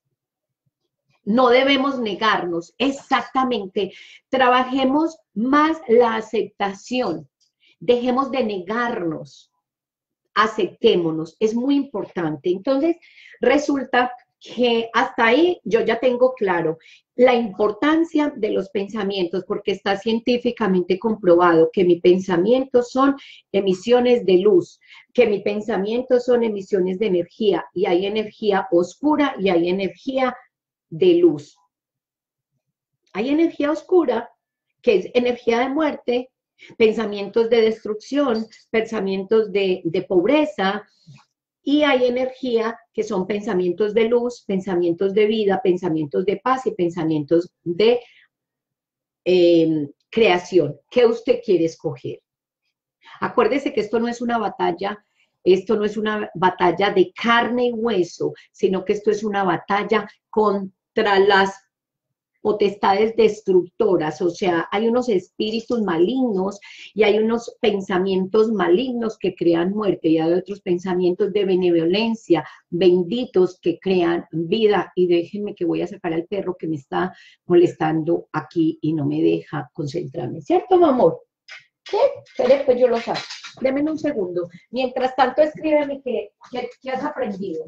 no debemos negarnos, exactamente, trabajemos más la aceptación, dejemos de negarnos, aceptémonos, es muy importante. Entonces resulta que hasta ahí yo ya tengo claro la importancia de los pensamientos, porque está científicamente comprobado que mis pensamientos son emisiones de luz, que mis pensamientos son emisiones de energía, y hay energía oscura y hay energía de luz. Hay energía oscura, que es energía de muerte, pensamientos de destrucción, pensamientos de, de pobreza, y hay energía que son pensamientos de luz, pensamientos de vida, pensamientos de paz y pensamientos de eh, creación. ¿Qué usted quiere escoger? Acuérdese que esto no es una batalla, esto no es una batalla de carne y hueso, sino que esto es una batalla contra las potestades destructoras, o sea, hay unos espíritus malignos y hay unos pensamientos malignos que crean muerte y hay otros pensamientos de benevolencia, benditos que crean vida. Y déjenme que voy a sacar al perro que me está molestando aquí y no me deja concentrarme, ¿cierto, mi amor? ¿Sí? Pero después yo lo saco. Deme un segundo. Mientras tanto, escríbeme qué, qué, qué has aprendido.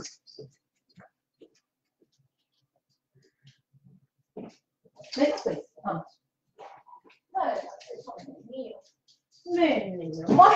Venga, pues, vamos. Ay, eso es mío. Ven, mi amor.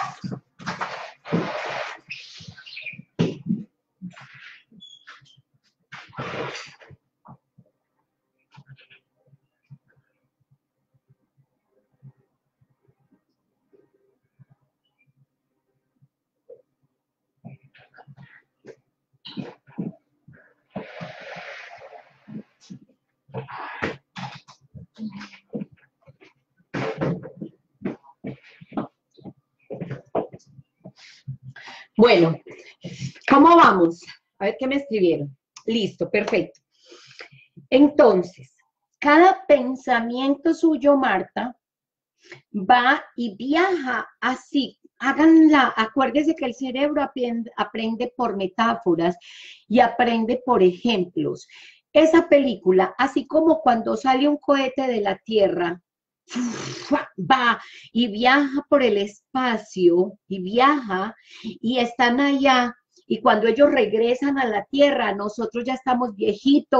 Bueno, ¿cómo vamos? A ver qué me escribieron. Listo, perfecto. Entonces, cada pensamiento suyo, Marta, va y viaja así. Háganla, acuérdese que el cerebro aprende, aprende por metáforas y aprende por ejemplos. Esa película, así como cuando sale un cohete de la Tierra, va y viaja por el espacio y viaja y están allá y cuando ellos regresan a la Tierra, nosotros ya estamos viejitos,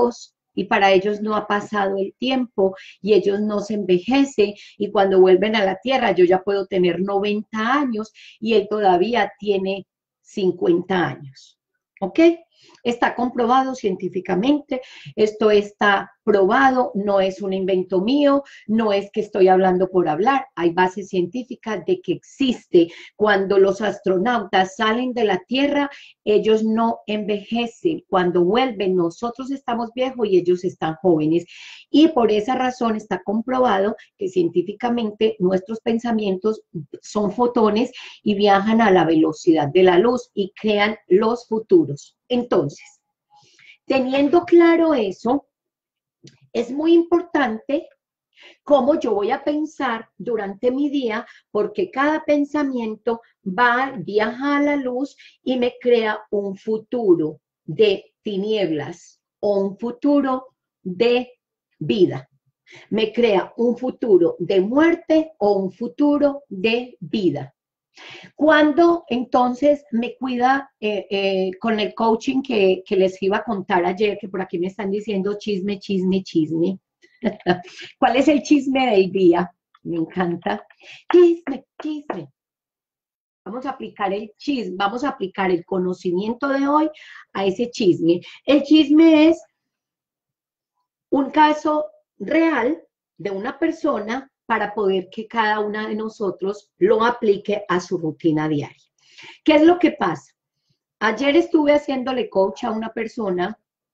y para ellos no ha pasado el tiempo y ellos no se envejecen y cuando vuelven a la tierra yo ya puedo tener noventa años y él todavía tiene cincuenta años. ¿Ok? Está comprobado científicamente, esto está probado, no es un invento mío, no es que estoy hablando por hablar, hay base científica de que existe. Cuando los astronautas salen de la Tierra, ellos no envejecen, cuando vuelven nosotros estamos viejos y ellos están jóvenes. Y por esa razón está comprobado que científicamente nuestros pensamientos son fotones y viajan a la velocidad de la luz y crean los futuros. Entonces, teniendo claro eso, es muy importante cómo yo voy a pensar durante mi día, porque cada pensamiento va, viaja a la luz y me crea un futuro de tinieblas o un futuro de vida. Me crea un futuro de muerte o un futuro de vida. Cuando entonces me cuida eh, eh, con el coaching que, que les iba a contar ayer, que por aquí me están diciendo chisme, chisme, chisme. ¿Cuál es el chisme del día? Me encanta. Chisme, chisme. Vamos a aplicar el chisme, vamos a aplicar el conocimiento de hoy a ese chisme. El chisme es un caso real de una persona para poder que cada una de nosotros lo aplique a su rutina diaria. ¿Qué es lo que pasa? Ayer estuve haciéndole coach a una persona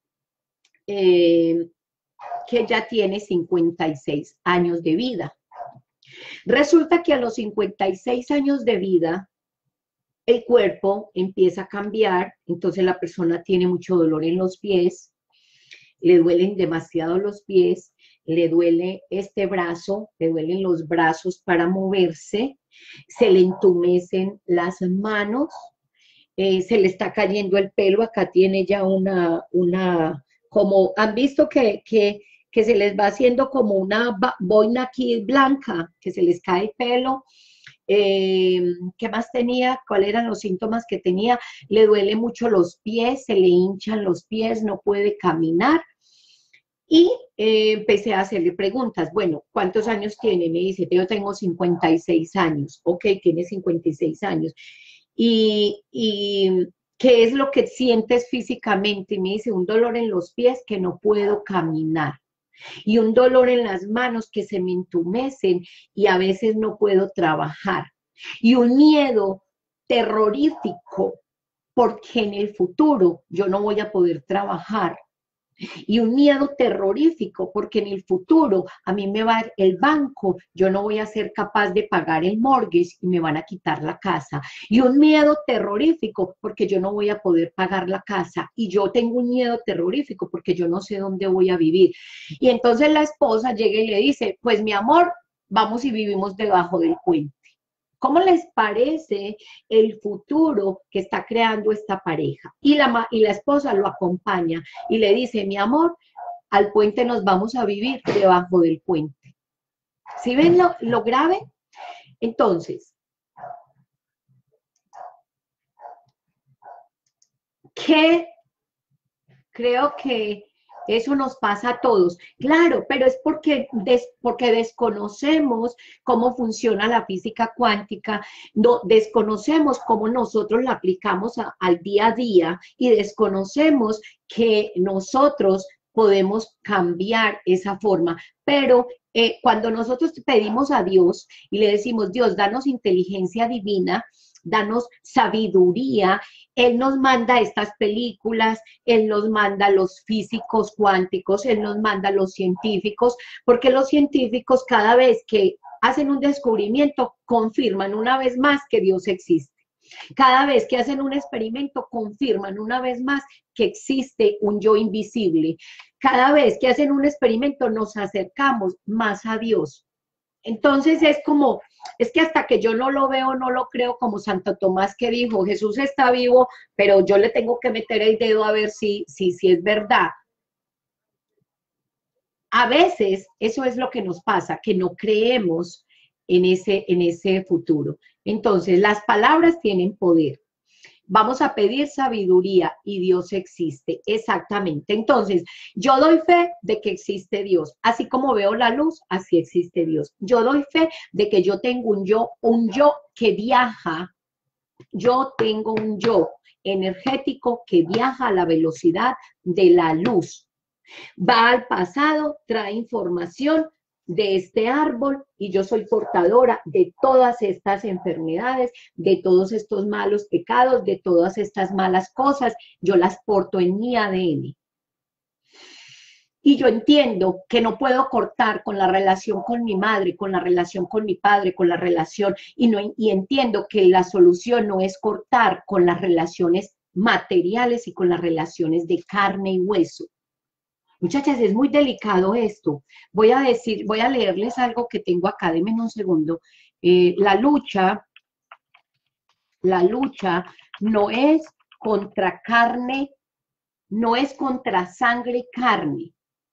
eh, que ya tiene cincuenta y seis años de vida. Resulta que a los cincuenta y seis años de vida, el cuerpo empieza a cambiar, entonces la persona tiene mucho dolor en los pies, le duelen demasiado los pies, le duele este brazo, le duelen los brazos para moverse, se le entumecen las manos, eh, se le está cayendo el pelo, acá tiene ya una, una como, han visto que, que, que se les va haciendo como una boina aquí blanca, que se les cae el pelo. Eh, ¿Qué más tenía? ¿Cuáles eran los síntomas que tenía? Le duele mucho los pies, se le hinchan los pies, no puede caminar. Y eh, empecé a hacerle preguntas. Bueno, ¿cuántos años tiene? Me dice, yo tengo cincuenta y seis años. Ok, tiene cincuenta y seis años. Y, y ¿qué es lo que sientes físicamente? Y me dice, un dolor en los pies que no puedo caminar. Y un dolor en las manos que se me entumecen y a veces no puedo trabajar. Y un miedo terrorífico porque en el futuro yo no voy a poder trabajar. Y un miedo terrorífico porque en el futuro a mí me va el banco, yo no voy a ser capaz de pagar el mortgage y me van a quitar la casa. Y un miedo terrorífico porque yo no voy a poder pagar la casa. Y yo tengo un miedo terrorífico porque yo no sé dónde voy a vivir. Y entonces la esposa llega y le dice, pues mi amor, vamos y vivimos debajo del puente. ¿Cómo les parece el futuro que está creando esta pareja? Y la, y la esposa lo acompaña y le dice, mi amor, al puente nos vamos a vivir debajo del puente. ¿Sí ven lo, lo grave? Entonces, ¿qué creo que eso nos pasa a todos? Claro, pero es porque, des, porque desconocemos cómo funciona la física cuántica, no, desconocemos cómo nosotros la aplicamos a, al día a día y desconocemos que nosotros podemos cambiar esa forma, pero eh, cuando nosotros pedimos a Dios y le decimos, Dios, danos inteligencia divina, danos sabiduría, Él nos manda estas películas, Él nos manda los físicos cuánticos, Él nos manda los científicos, porque los científicos cada vez que hacen un descubrimiento confirman una vez más que Dios existe. Cada vez que hacen un experimento confirman una vez más que existe un yo invisible. Cada vez que hacen un experimento nos acercamos más a Dios. Entonces es como, es que hasta que yo no lo veo, no lo creo, como Santo Tomás que dijo, Jesús está vivo, pero yo le tengo que meter el dedo a ver si, si, si es verdad. A veces eso es lo que nos pasa, que no creemos en ese, en ese futuro. Entonces, las palabras tienen poder. Vamos a pedir sabiduría y Dios existe, exactamente. Entonces, yo doy fe de que existe Dios, así como veo la luz, así existe Dios. Yo doy fe de que yo tengo un yo, un yo que viaja, yo tengo un yo energético que viaja a la velocidad de la luz. Va al pasado, trae información de este árbol y yo soy portadora de todas estas enfermedades, de todos estos malos pecados, de todas estas malas cosas, yo las porto en mi A D N. Y yo entiendo que no puedo cortar con la relación con mi madre, con la relación con mi padre, con la relación, y, no, y entiendo que la solución no es cortar con las relaciones materiales y con las relaciones de carne y hueso. Muchachas, es muy delicado esto. Voy a decir, voy a leerles algo que tengo acá, denme un segundo. Eh, la lucha, la lucha no es contra carne, no es contra sangre y carne.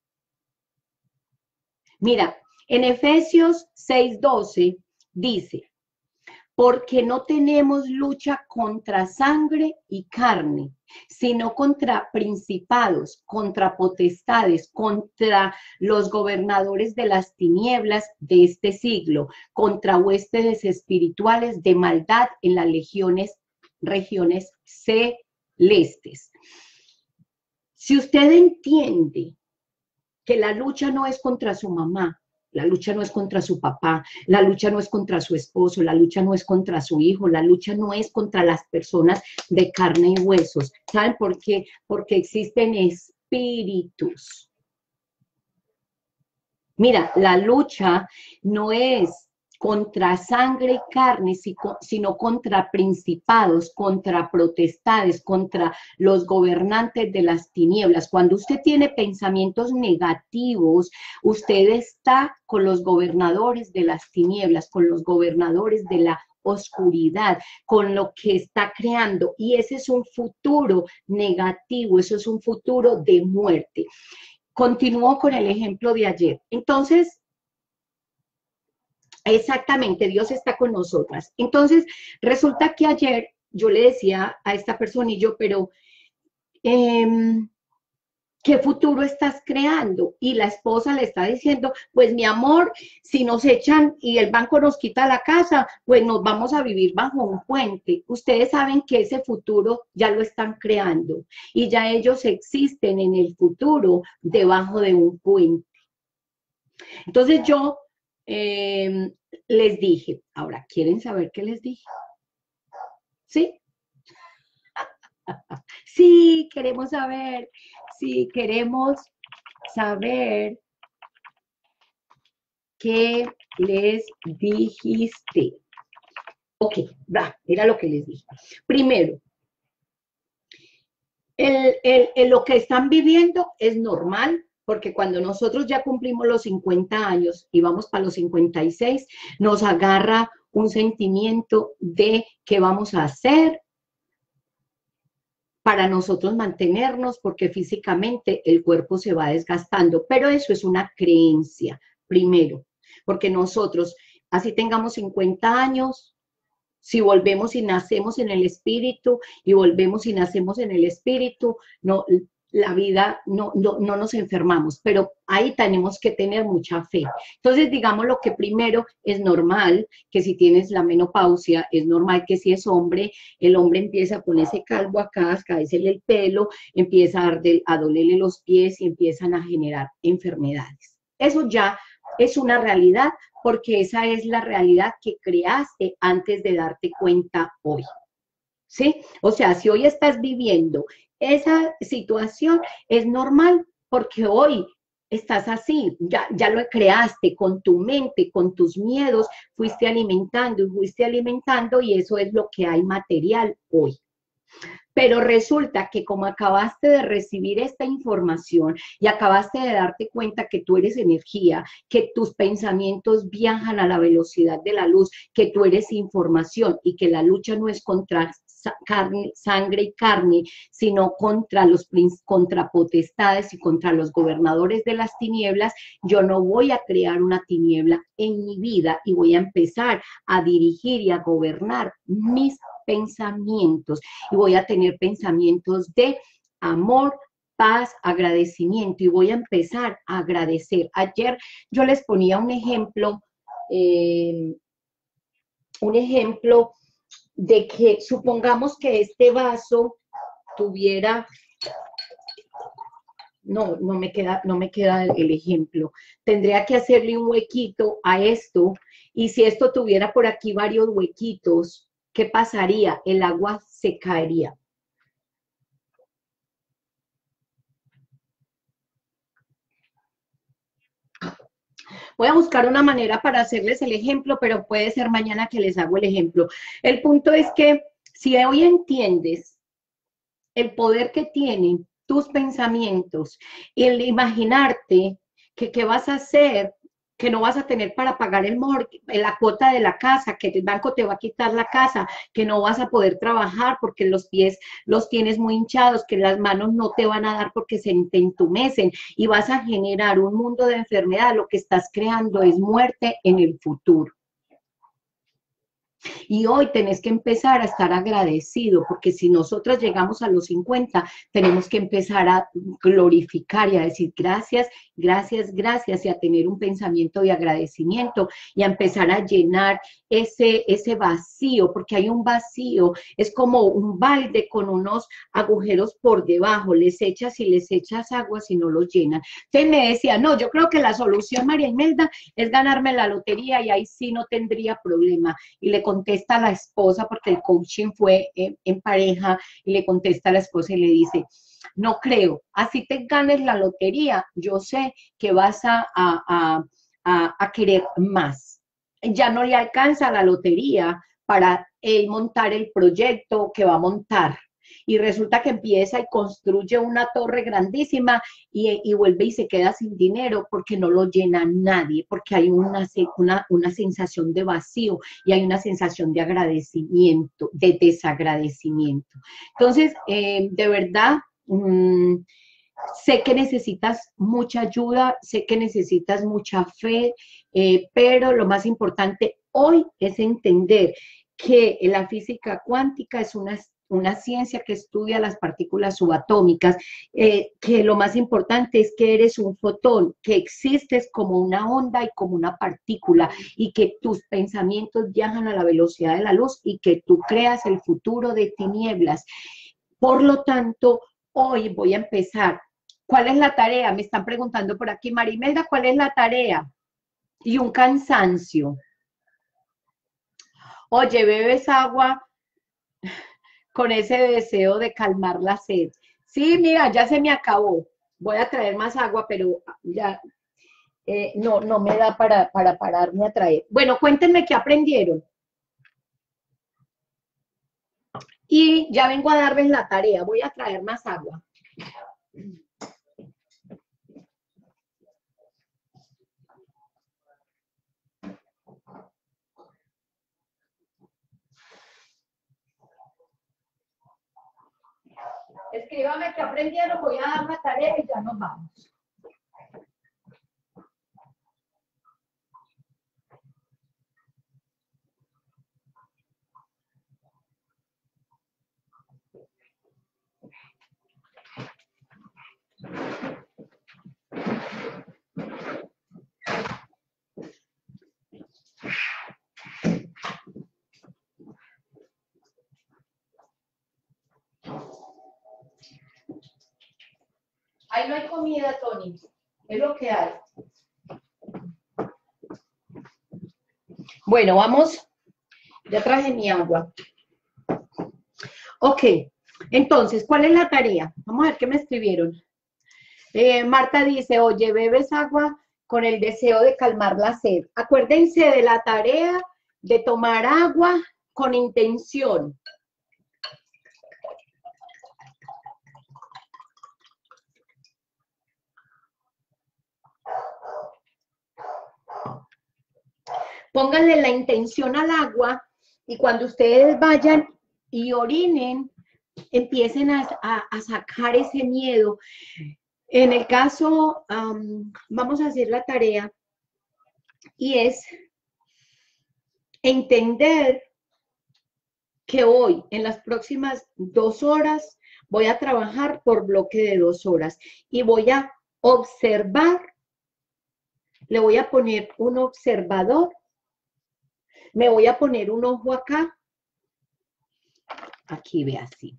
Mira, en Efesios seis doce dice, porque no tenemos lucha contra sangre y carne, sino contra principados, contra potestades, contra los gobernadores de las tinieblas de este siglo, contra huestes espirituales de maldad en las legiones, regiones celestes. Si usted entiende que la lucha no es contra su mamá, la lucha no es contra su papá, la lucha no es contra su esposo, la lucha no es contra su hijo, la lucha no es contra las personas de carne y huesos. ¿Saben por qué? Porque existen espíritus. Mira, la lucha no es contra sangre y carne, sino contra principados, contra potestades, contra los gobernantes de las tinieblas. Cuando usted tiene pensamientos negativos, usted está con los gobernadores de las tinieblas, con los gobernadores de la oscuridad, con lo que está creando. Y ese es un futuro negativo, eso es un futuro de muerte. Continúo con el ejemplo de ayer. Entonces, exactamente, Dios está con nosotras. Entonces, resulta que ayer yo le decía a esta personilla, pero eh, ¿qué futuro estás creando? Y la esposa le está diciendo, pues mi amor, si nos echan y el banco nos quita la casa, pues nos vamos a vivir bajo un puente. Ustedes saben que ese futuro ya lo están creando y ya ellos existen en el futuro debajo de un puente. Entonces yo eh, les dije, ahora, ¿quieren saber qué les dije? ¿Sí? Sí, queremos saber, sí, queremos saber qué les dijiste. Ok, va, mira lo que les dije. Primero, el, el, el, lo que están viviendo es normal, porque cuando nosotros ya cumplimos los cincuenta años y vamos para los cincuenta y seis, nos agarra un sentimiento de qué vamos a hacer para nosotros mantenernos, porque físicamente el cuerpo se va desgastando, pero eso es una creencia, primero, porque nosotros, así tengamos cincuenta años, si volvemos y nacemos en el espíritu, y volvemos y nacemos en el espíritu, no, la vida, no, no, no nos enfermamos, pero ahí tenemos que tener mucha fe. Entonces, digamos lo que primero es normal, que si tienes la menopausia, es normal que si es hombre, el hombre empieza a ponerse calvo acá, a caerse el pelo, empieza a, arde, a dolerle los pies y empiezan a generar enfermedades. Eso ya es una realidad, porque esa es la realidad que creaste antes de darte cuenta hoy. ¿Sí? O sea, si hoy estás viviendo esa situación, es normal porque hoy estás así, ya, ya lo creaste con tu mente, con tus miedos, fuiste alimentando y fuiste alimentando y eso es lo que hay material hoy. Pero resulta que como acabaste de recibir esta información y acabaste de darte cuenta que tú eres energía, que tus pensamientos viajan a la velocidad de la luz, que tú eres información y que la lucha no es contra carne, sangre y carne, sino contra los contra potestades y contra los gobernadores de las tinieblas, yo no voy a crear una tiniebla en mi vida y voy a empezar a dirigir y a gobernar mis pensamientos y voy a tener pensamientos de amor, paz, agradecimiento y voy a empezar a agradecer. Ayer yo les ponía un ejemplo, eh, un ejemplo de que supongamos que este vaso tuviera, no, no me queda, no me queda el ejemplo, tendría que hacerle un huequito a esto y si esto tuviera por aquí varios huequitos, ¿qué pasaría? El agua se caería. Voy a buscar una manera para hacerles el ejemplo, pero puede ser mañana que les hago el ejemplo. El punto es que si hoy entiendes el poder que tienen tus pensamientos y el imaginarte que qué vas a hacer, que no vas a tener para pagar el mortgage, la cuota de la casa, que el banco te va a quitar la casa, que no vas a poder trabajar porque los pies los tienes muy hinchados, que las manos no te van a dar porque se te entumecen y vas a generar un mundo de enfermedad, lo que estás creando es muerte en el futuro. Y hoy tenés que empezar a estar agradecido, porque si nosotras llegamos a los cincuenta, tenemos que empezar a glorificar y a decir gracias, gracias, gracias, y a tener un pensamiento de agradecimiento y a empezar a llenar ese, ese vacío, porque hay un vacío, es como un balde con unos agujeros por debajo, les echas y les echas agua si no los llenan. Entonces me decía, no, yo creo que la solución, María Imelda, es ganarme la lotería y ahí sí no tendría problema. Y le contesta a la esposa, porque el coaching fue en, en pareja, y le contesta a la esposa y le dice, no creo, así te ganes la lotería, yo sé que vas a, a, a, a querer más. Ya no le alcanza la lotería para él montar el proyecto que va a montar. Y resulta que empieza y construye una torre grandísima y, y vuelve y se queda sin dinero porque no lo llena nadie, porque hay una, una, una sensación de vacío y hay una sensación de agradecimiento, de desagradecimiento. Entonces, eh, de verdad, mmm, sé que necesitas mucha ayuda, sé que necesitas mucha fe, eh, pero lo más importante hoy es entender que la física cuántica es una una ciencia que estudia las partículas subatómicas, eh, que lo más importante es que eres un fotón, que existes como una onda y como una partícula, y que tus pensamientos viajan a la velocidad de la luz y que tú creas el futuro de tinieblas. Por lo tanto, hoy voy a empezar. ¿Cuál es la tarea? Me están preguntando por aquí, Marimelda, ¿cuál es la tarea? Y un cansancio. Oye, bebes agua con ese deseo de calmar la sed. Sí, mira, ya se me acabó. Voy a traer más agua, pero ya eh, no, no me da para, para pararme a traer. Bueno, cuéntenme qué aprendieron. Y ya vengo a darles la tarea. Voy a traer más agua. Escríbame qué aprendieron, voy a dar la tarea y ya nos vamos. Ahí no hay comida, Tony. Es lo que hay. Bueno, vamos. Ya traje mi agua. Ok. Entonces, ¿cuál es la tarea? Vamos a ver qué me escribieron. Eh, Marta dice, oye, bebes agua con el deseo de calmar la sed. Acuérdense de la tarea de tomar agua con intención. Pónganle la intención al agua y cuando ustedes vayan y orinen, empiecen a, a, a sacar ese miedo. En el caso, um, vamos a hacer la tarea, y es entender que hoy, en las próximas dos horas, voy a trabajar por bloque de dos horas y voy a observar, le voy a poner un observador, me voy a poner un ojo acá, aquí ve así,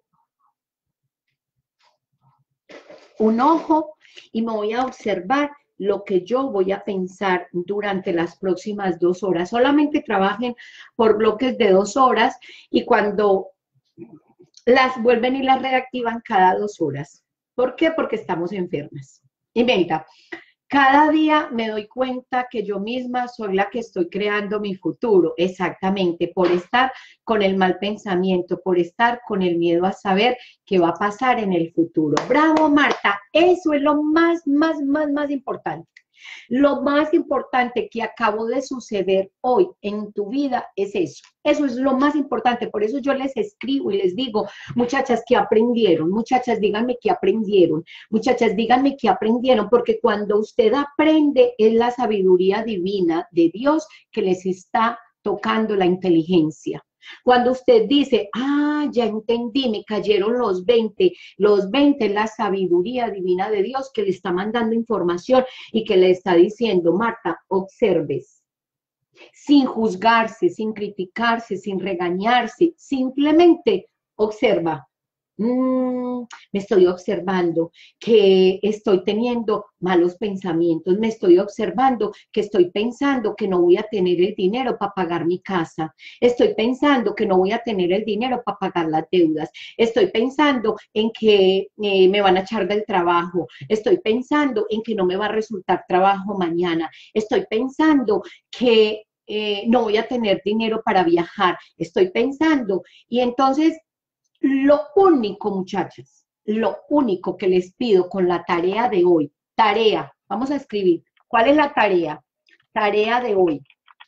un ojo, y me voy a observar lo que yo voy a pensar durante las próximas dos horas. Solamente trabajen por bloques de dos horas y cuando las vuelven y las reactivan cada dos horas. ¿Por qué? Porque estamos enfermas. Inventa. Cada día me doy cuenta que yo misma soy la que estoy creando mi futuro, exactamente, por estar con el mal pensamiento, por estar con el miedo a saber qué va a pasar en el futuro. ¡Bravo, Marta! Eso es lo más, más, más, más importante. Lo más importante que acabó de suceder hoy en tu vida es eso. Eso es lo más importante. Por eso yo les escribo y les digo, muchachas, ¿qué aprendieron? Muchachas, díganme qué aprendieron. Muchachas, díganme qué aprendieron, porque cuando usted aprende es la sabiduría divina de Dios que les está tocando la inteligencia. Cuando usted dice, ah, ya entendí, me cayeron los veinte, los veinte es la sabiduría divina de Dios que le está mandando información y que le está diciendo, Marta, observes, sin juzgarse, sin criticarse, sin regañarse, simplemente observa. Mm, me estoy observando que estoy teniendo malos pensamientos, me estoy observando que estoy pensando que no voy a tener el dinero para pagar mi casa, estoy pensando que no voy a tener el dinero para pagar las deudas, estoy pensando en que eh, me van a echar del trabajo, estoy pensando en que no me va a resultar trabajo mañana, estoy pensando que eh, no voy a tener dinero para viajar, estoy pensando, y entonces lo único, muchachas, lo único que les pido con la tarea de hoy, tarea, vamos a escribir, ¿cuál es la tarea? Tarea de hoy.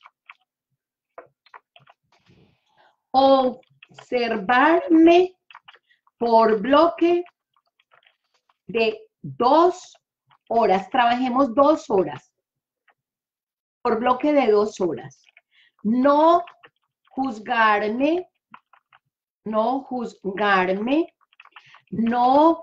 Observarme por bloque de dos horas, trabajemos dos horas, por bloque de dos horas. No juzgarme, no juzgarme, no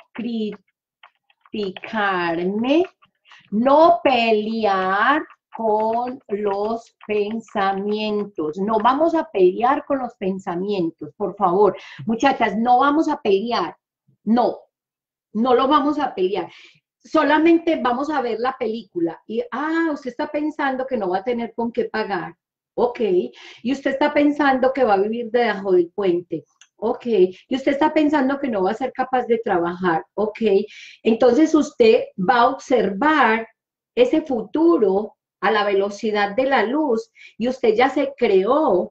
criticarme, no pelear con los pensamientos. No vamos a pelear con los pensamientos, por favor. Muchachas, no vamos a pelear. No, no lo vamos a pelear. Solamente vamos a ver la película y, ah, usted está pensando que no va a tener con qué pagar. Ok. Y usted está pensando que va a vivir debajo del puente. Ok, y usted está pensando que no va a ser capaz de trabajar, ok, entonces usted va a observar ese futuro a la velocidad de la luz y usted ya se creó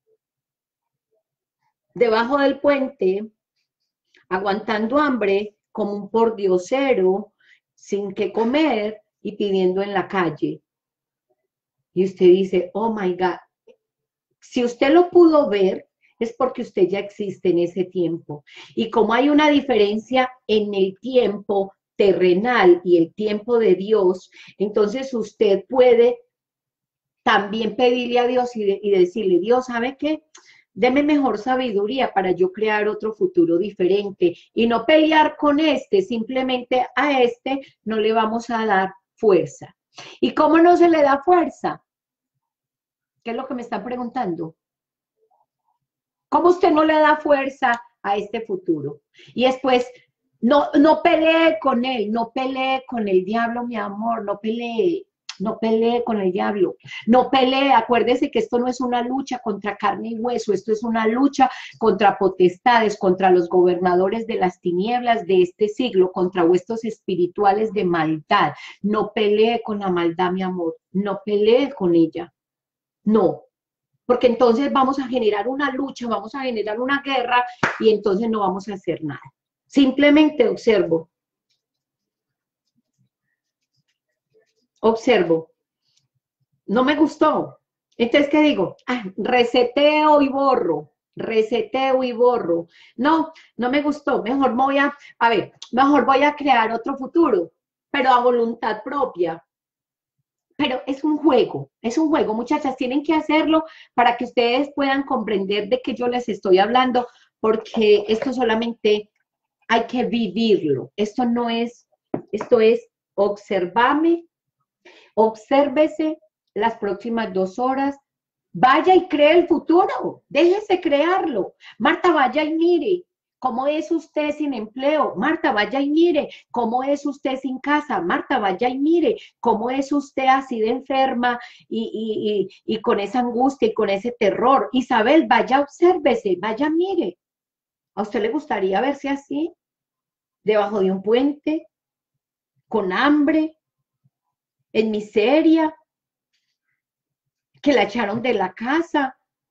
debajo del puente, aguantando hambre como un pordiosero, sin qué comer y pidiendo en la calle. Y usted dice, oh my God, si usted lo pudo ver, es porque usted ya existe en ese tiempo. Y como hay una diferencia en el tiempo terrenal y el tiempo de Dios, entonces usted puede también pedirle a Dios y, de, y decirle, Dios, ¿sabe qué? Deme mejor sabiduría para yo crear otro futuro diferente y no pelear con este, simplemente a este no le vamos a dar fuerza. ¿Y cómo no se le da fuerza? ¿Qué es lo que me están preguntando? ¿Cómo usted no le da fuerza a este futuro? Y después, no, no pelee con él, no pelee con el diablo, mi amor, no pelee, no pelee con el diablo, no pelee, acuérdese que esto no es una lucha contra carne y hueso, esto es una lucha contra potestades, contra los gobernadores de las tinieblas de este siglo, contra huestos espirituales de maldad. No pelee con la maldad, mi amor, no pelee con ella, no. Porque entonces vamos a generar una lucha, vamos a generar una guerra y entonces no vamos a hacer nada. Simplemente observo. Observo. No me gustó. Entonces, ¿qué digo? Ah, reseteo y borro. reseteo y borro. No, no me gustó, mejor voy a, a ver, mejor voy a crear otro futuro, pero a voluntad propia. Pero es un juego, es un juego, muchachas, tienen que hacerlo para que ustedes puedan comprender de qué yo les estoy hablando, porque esto solamente hay que vivirlo. Esto no es, esto es observarme, obsérvese las próximas dos horas, vaya y cree el futuro, déjese crearlo. Marta, vaya y mire cómo es usted sin empleo. Marta, vaya y mire cómo es usted sin casa. Marta, vaya y mire cómo es usted así de enferma y, y, y, y con esa angustia y con ese terror. Isabel, vaya, obsérvese, vaya, mire. ¿A usted le gustaría verse así? Debajo de un puente, con hambre, en miseria, que la echaron de la casa.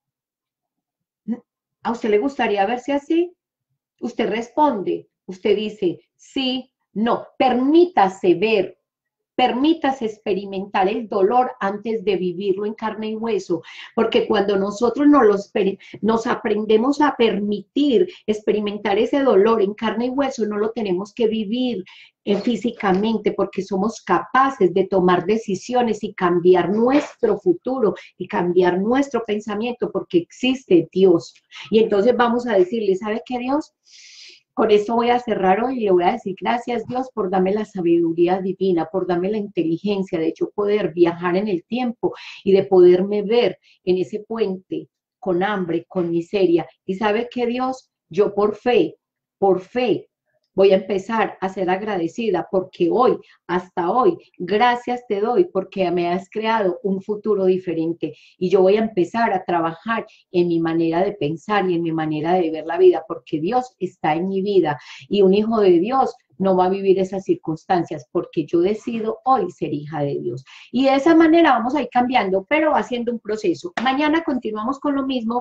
¿A usted le gustaría verse así? Usted responde, usted dice, sí, no, permítase ver, permítase experimentar el dolor antes de vivirlo en carne y hueso, porque cuando nosotros nos, los, nos aprendemos a permitir experimentar ese dolor en carne y hueso, no lo tenemos que vivir eh, físicamente, porque somos capaces de tomar decisiones y cambiar nuestro futuro y cambiar nuestro pensamiento, porque existe Dios. Y entonces vamos a decirle, ¿sabe qué, Dios? Con esto voy a cerrar hoy y le voy a decir gracias, Dios, por darme la sabiduría divina, por darme la inteligencia de yo poder viajar en el tiempo y de poderme ver en ese puente con hambre, con miseria. Y sabe que, Dios, yo por fe, por fe, voy a empezar a ser agradecida porque hoy, hasta hoy, gracias te doy porque me has creado un futuro diferente y yo voy a empezar a trabajar en mi manera de pensar y en mi manera de ver la vida porque Dios está en mi vida y un hijo de Dios no va a vivir esas circunstancias porque yo decido hoy ser hija de Dios. Y de esa manera vamos a ir cambiando, pero va siendo un proceso. Mañana continuamos con lo mismo.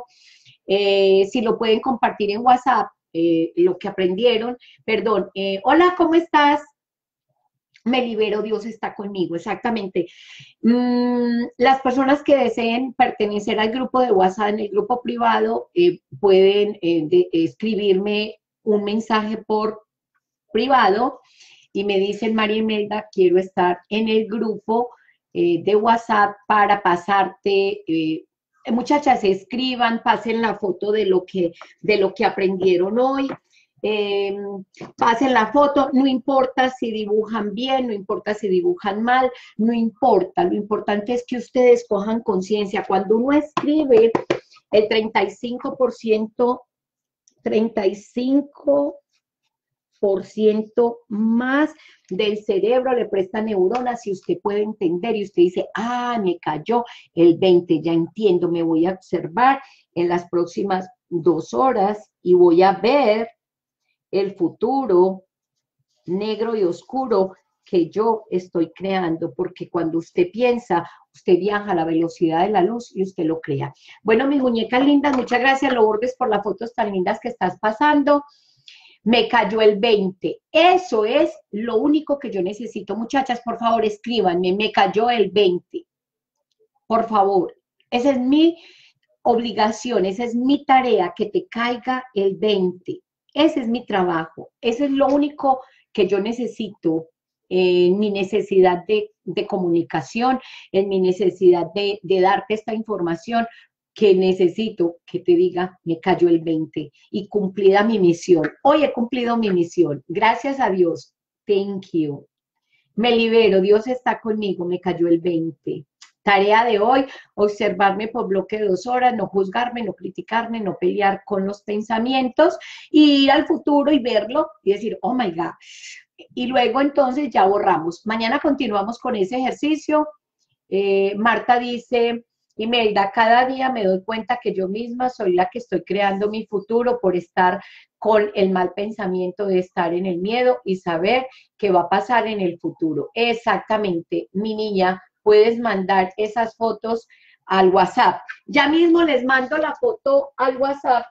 Eh, si lo pueden compartir en WhatsApp, eh, lo que aprendieron. Perdón, eh, hola, ¿cómo estás? Me libero, Dios está conmigo, exactamente. Mm, las personas que deseen pertenecer al grupo de WhatsApp, en el grupo privado, eh, pueden eh, de, escribirme un mensaje por privado y me dicen, María Imelda, quiero estar en el grupo eh, de WhatsApp para pasarte, eh, muchachas, escriban, pasen la foto de lo que, de lo que aprendieron hoy. Eh, pasen la foto, no importa si dibujan bien, no importa si dibujan mal, no importa, lo importante es que ustedes cojan conciencia. Cuando uno escribe, el treinta y cinco por ciento, treinta y cinco por ciento más del cerebro le presta neuronas y usted puede entender y usted dice, ah, me cayó el veinte, ya entiendo, me voy a observar en las próximas dos horas y voy a ver el futuro negro y oscuro que yo estoy creando, porque cuando usted piensa, usted viaja a la velocidad de la luz y usted lo crea. Bueno, mis muñecas lindas, muchas gracias, Lourdes, por las fotos tan lindas que estás pasando. Me cayó el veinte. Eso es lo único que yo necesito. Muchachas, por favor, escríbanme, me cayó el veinte. Por favor, esa es mi obligación, esa es mi tarea, que te caiga el veinte. Ese es mi trabajo, ese es lo único que yo necesito en eh, mi necesidad de, de, comunicación, en mi necesidad de, de darte esta información, que necesito que te diga, me cayó el veinte y cumplida mi misión. Hoy he cumplido mi misión, gracias a Dios, thank you. Me libero, Dios está conmigo, me cayó el veinte. Tarea de hoy, observarme por bloque de dos horas, no juzgarme, no criticarme, no pelear con los pensamientos, y ir al futuro y verlo y decir, oh my God. Y luego entonces ya borramos. Mañana continuamos con ese ejercicio. Eh, Marta dice, Imelda, cada día me doy cuenta que yo misma soy la que estoy creando mi futuro por estar con el mal pensamiento de estar en el miedo y saber qué va a pasar en el futuro. Exactamente, mi niña, puedes mandar esas fotos al WhatsApp. Ya mismo les mando la foto al WhatsApp.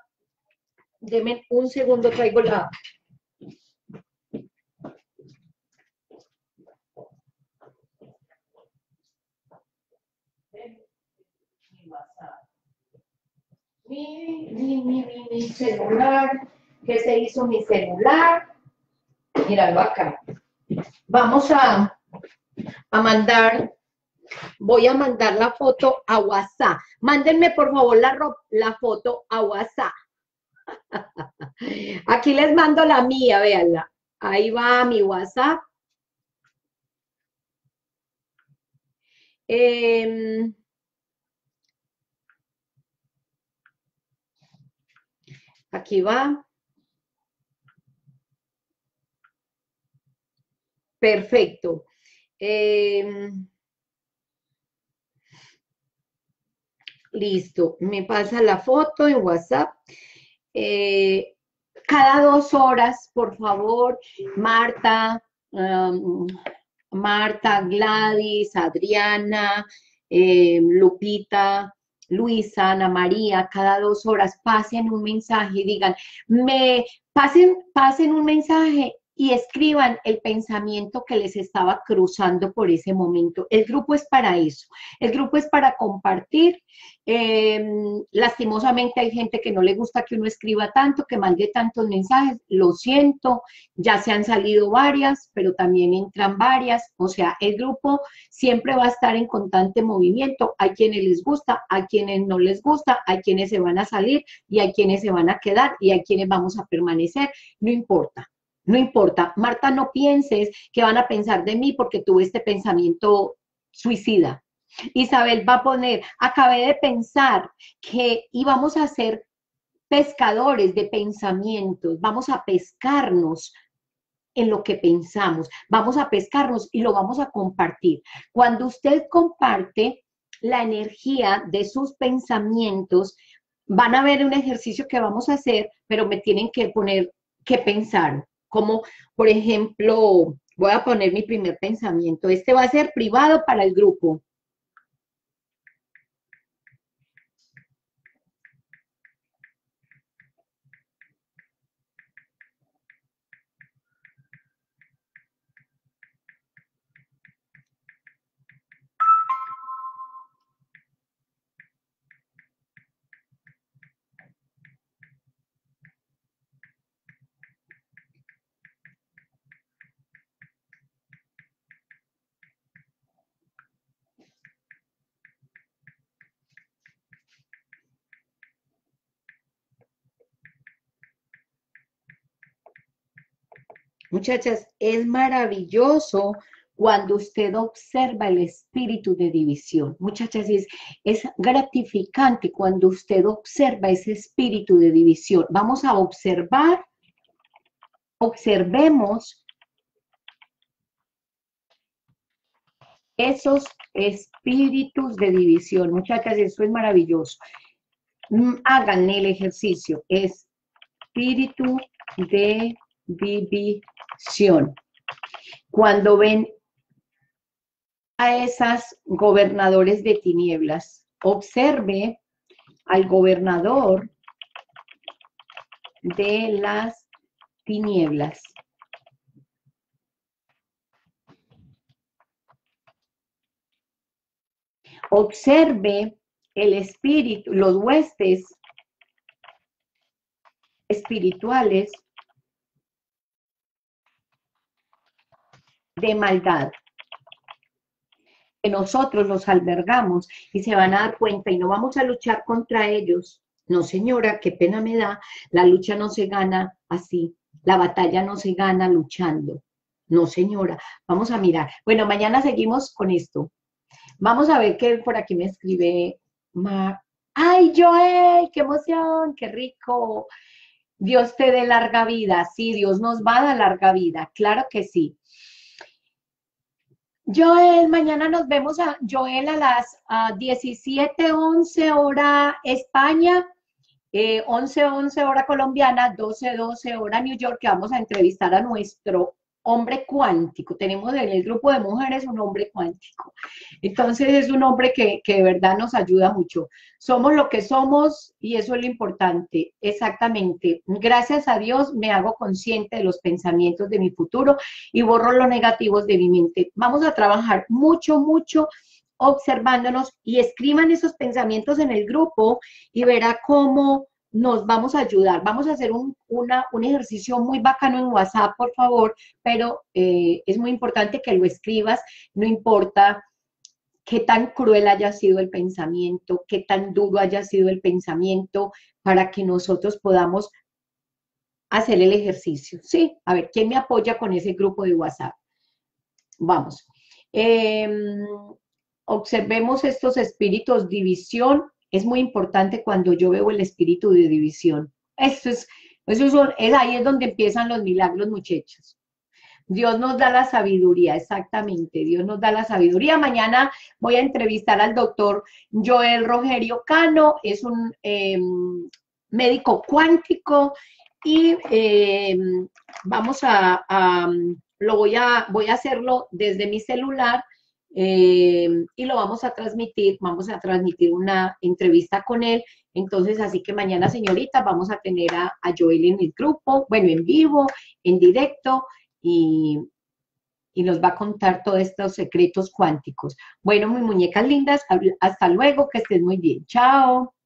Denme un segundo, traigo la... Mi, mi, mi, celular. ¿Qué se hizo mi celular? Míralo acá. Vamos a, a mandar, voy a mandar la foto a WhatsApp. Mándenme por favor la, la foto a WhatsApp. Aquí les mando la mía, véanla. Ahí va mi WhatsApp. Eh, aquí va. Perfecto. Eh, listo. Me pasa la foto en WhatsApp. Eh, cada dos horas, por favor, Marta, um, Marta, Gladys, Adriana, eh, Lupita, Luisa, Ana María, cada dos horas pasen un mensaje y digan, me pasen, pasen un mensaje y escriban el pensamiento que les estaba cruzando por ese momento. El grupo es para eso, el grupo es para compartir. Eh, lastimosamente hay gente que no le gusta que uno escriba tanto, que mande tantos mensajes, lo siento, ya se han salido varias, pero también entran varias, o sea, el grupo siempre va a estar en constante movimiento, hay quienes les gusta, hay quienes no les gusta, hay quienes se van a salir y hay quienes se van a quedar y hay quienes vamos a permanecer, no importa. No importa, Marta, no pienses que van a pensar de mí porque tuve este pensamiento suicida. Isabel va a poner, acabé de pensar que íbamos a ser pescadores de pensamientos, vamos a pescarnos en lo que pensamos, vamos a pescarnos y lo vamos a compartir. Cuando usted comparte la energía de sus pensamientos, van a ver un ejercicio que vamos a hacer, pero me tienen que poner que pensar. Como, por ejemplo, voy a poner mi primer pensamiento. Este va a ser privado para el grupo. Muchachas, es maravilloso cuando usted observa el espíritu de división. Muchachas, es, es gratificante cuando usted observa ese espíritu de división. Vamos a observar, observemos esos espíritus de división. Muchachas, eso es maravilloso. Hagan el ejercicio. Espíritu de división. Cuando ven a esas gobernadores de tinieblas, observe al gobernador de las tinieblas. Observe el espíritu, los huestes espirituales de maldad, que nosotros los albergamos y se van a dar cuenta y no vamos a luchar contra ellos. No, señora, qué pena me da, la lucha no se gana así, la batalla no se gana luchando. No, señora, vamos a mirar. Bueno, mañana seguimos con esto. Vamos a ver qué por aquí me escribe Mar. ¡Ay, Joel! ¡Qué emoción! ¡Qué rico! Dios te dé larga vida. Sí, Dios nos va a dar larga vida. Claro que sí. Joel, mañana nos vemos a Joel a las uh, diecisiete once hora España, eh, once once hora colombiana, doce doce hora New York, que vamos a entrevistar a nuestro hombre cuántico. Tenemos en el grupo de mujeres un hombre cuántico. Entonces es un hombre que, que de verdad nos ayuda mucho. Somos lo que somos y eso es lo importante. Exactamente. Gracias a Dios me hago consciente de los pensamientos de mi futuro y borro los negativos de mi mente. Vamos a trabajar mucho, mucho observándonos y escriban esos pensamientos en el grupo y verá cómo nos vamos a ayudar. Vamos a hacer un, una, un ejercicio muy bacano en WhatsApp, por favor, pero eh, es muy importante que lo escribas, no importa qué tan cruel haya sido el pensamiento, qué tan duro haya sido el pensamiento, para que nosotros podamos hacer el ejercicio. Sí, a ver, ¿quién me apoya con ese grupo de WhatsApp? Vamos. Eh, observemos estos espíritus división. Es muy importante cuando yo veo el espíritu de división. Esto es, eso es, es ahí es donde empiezan los milagros, muchachos. Dios nos da la sabiduría, exactamente, Dios nos da la sabiduría. Mañana voy a entrevistar al doctor Joel Rogerio Cano, es un eh, médico cuántico y eh, vamos a, a, lo voy a, voy a hacerlo desde mi celular eh, y lo vamos a transmitir, vamos a transmitir una entrevista con él. Entonces, así que mañana, señorita, vamos a tener a, a Joel en el grupo, bueno, en vivo, en directo, y, y nos va a contar todos estos secretos cuánticos. Bueno, mis muñecas lindas, hasta luego, que estés muy bien. Chao.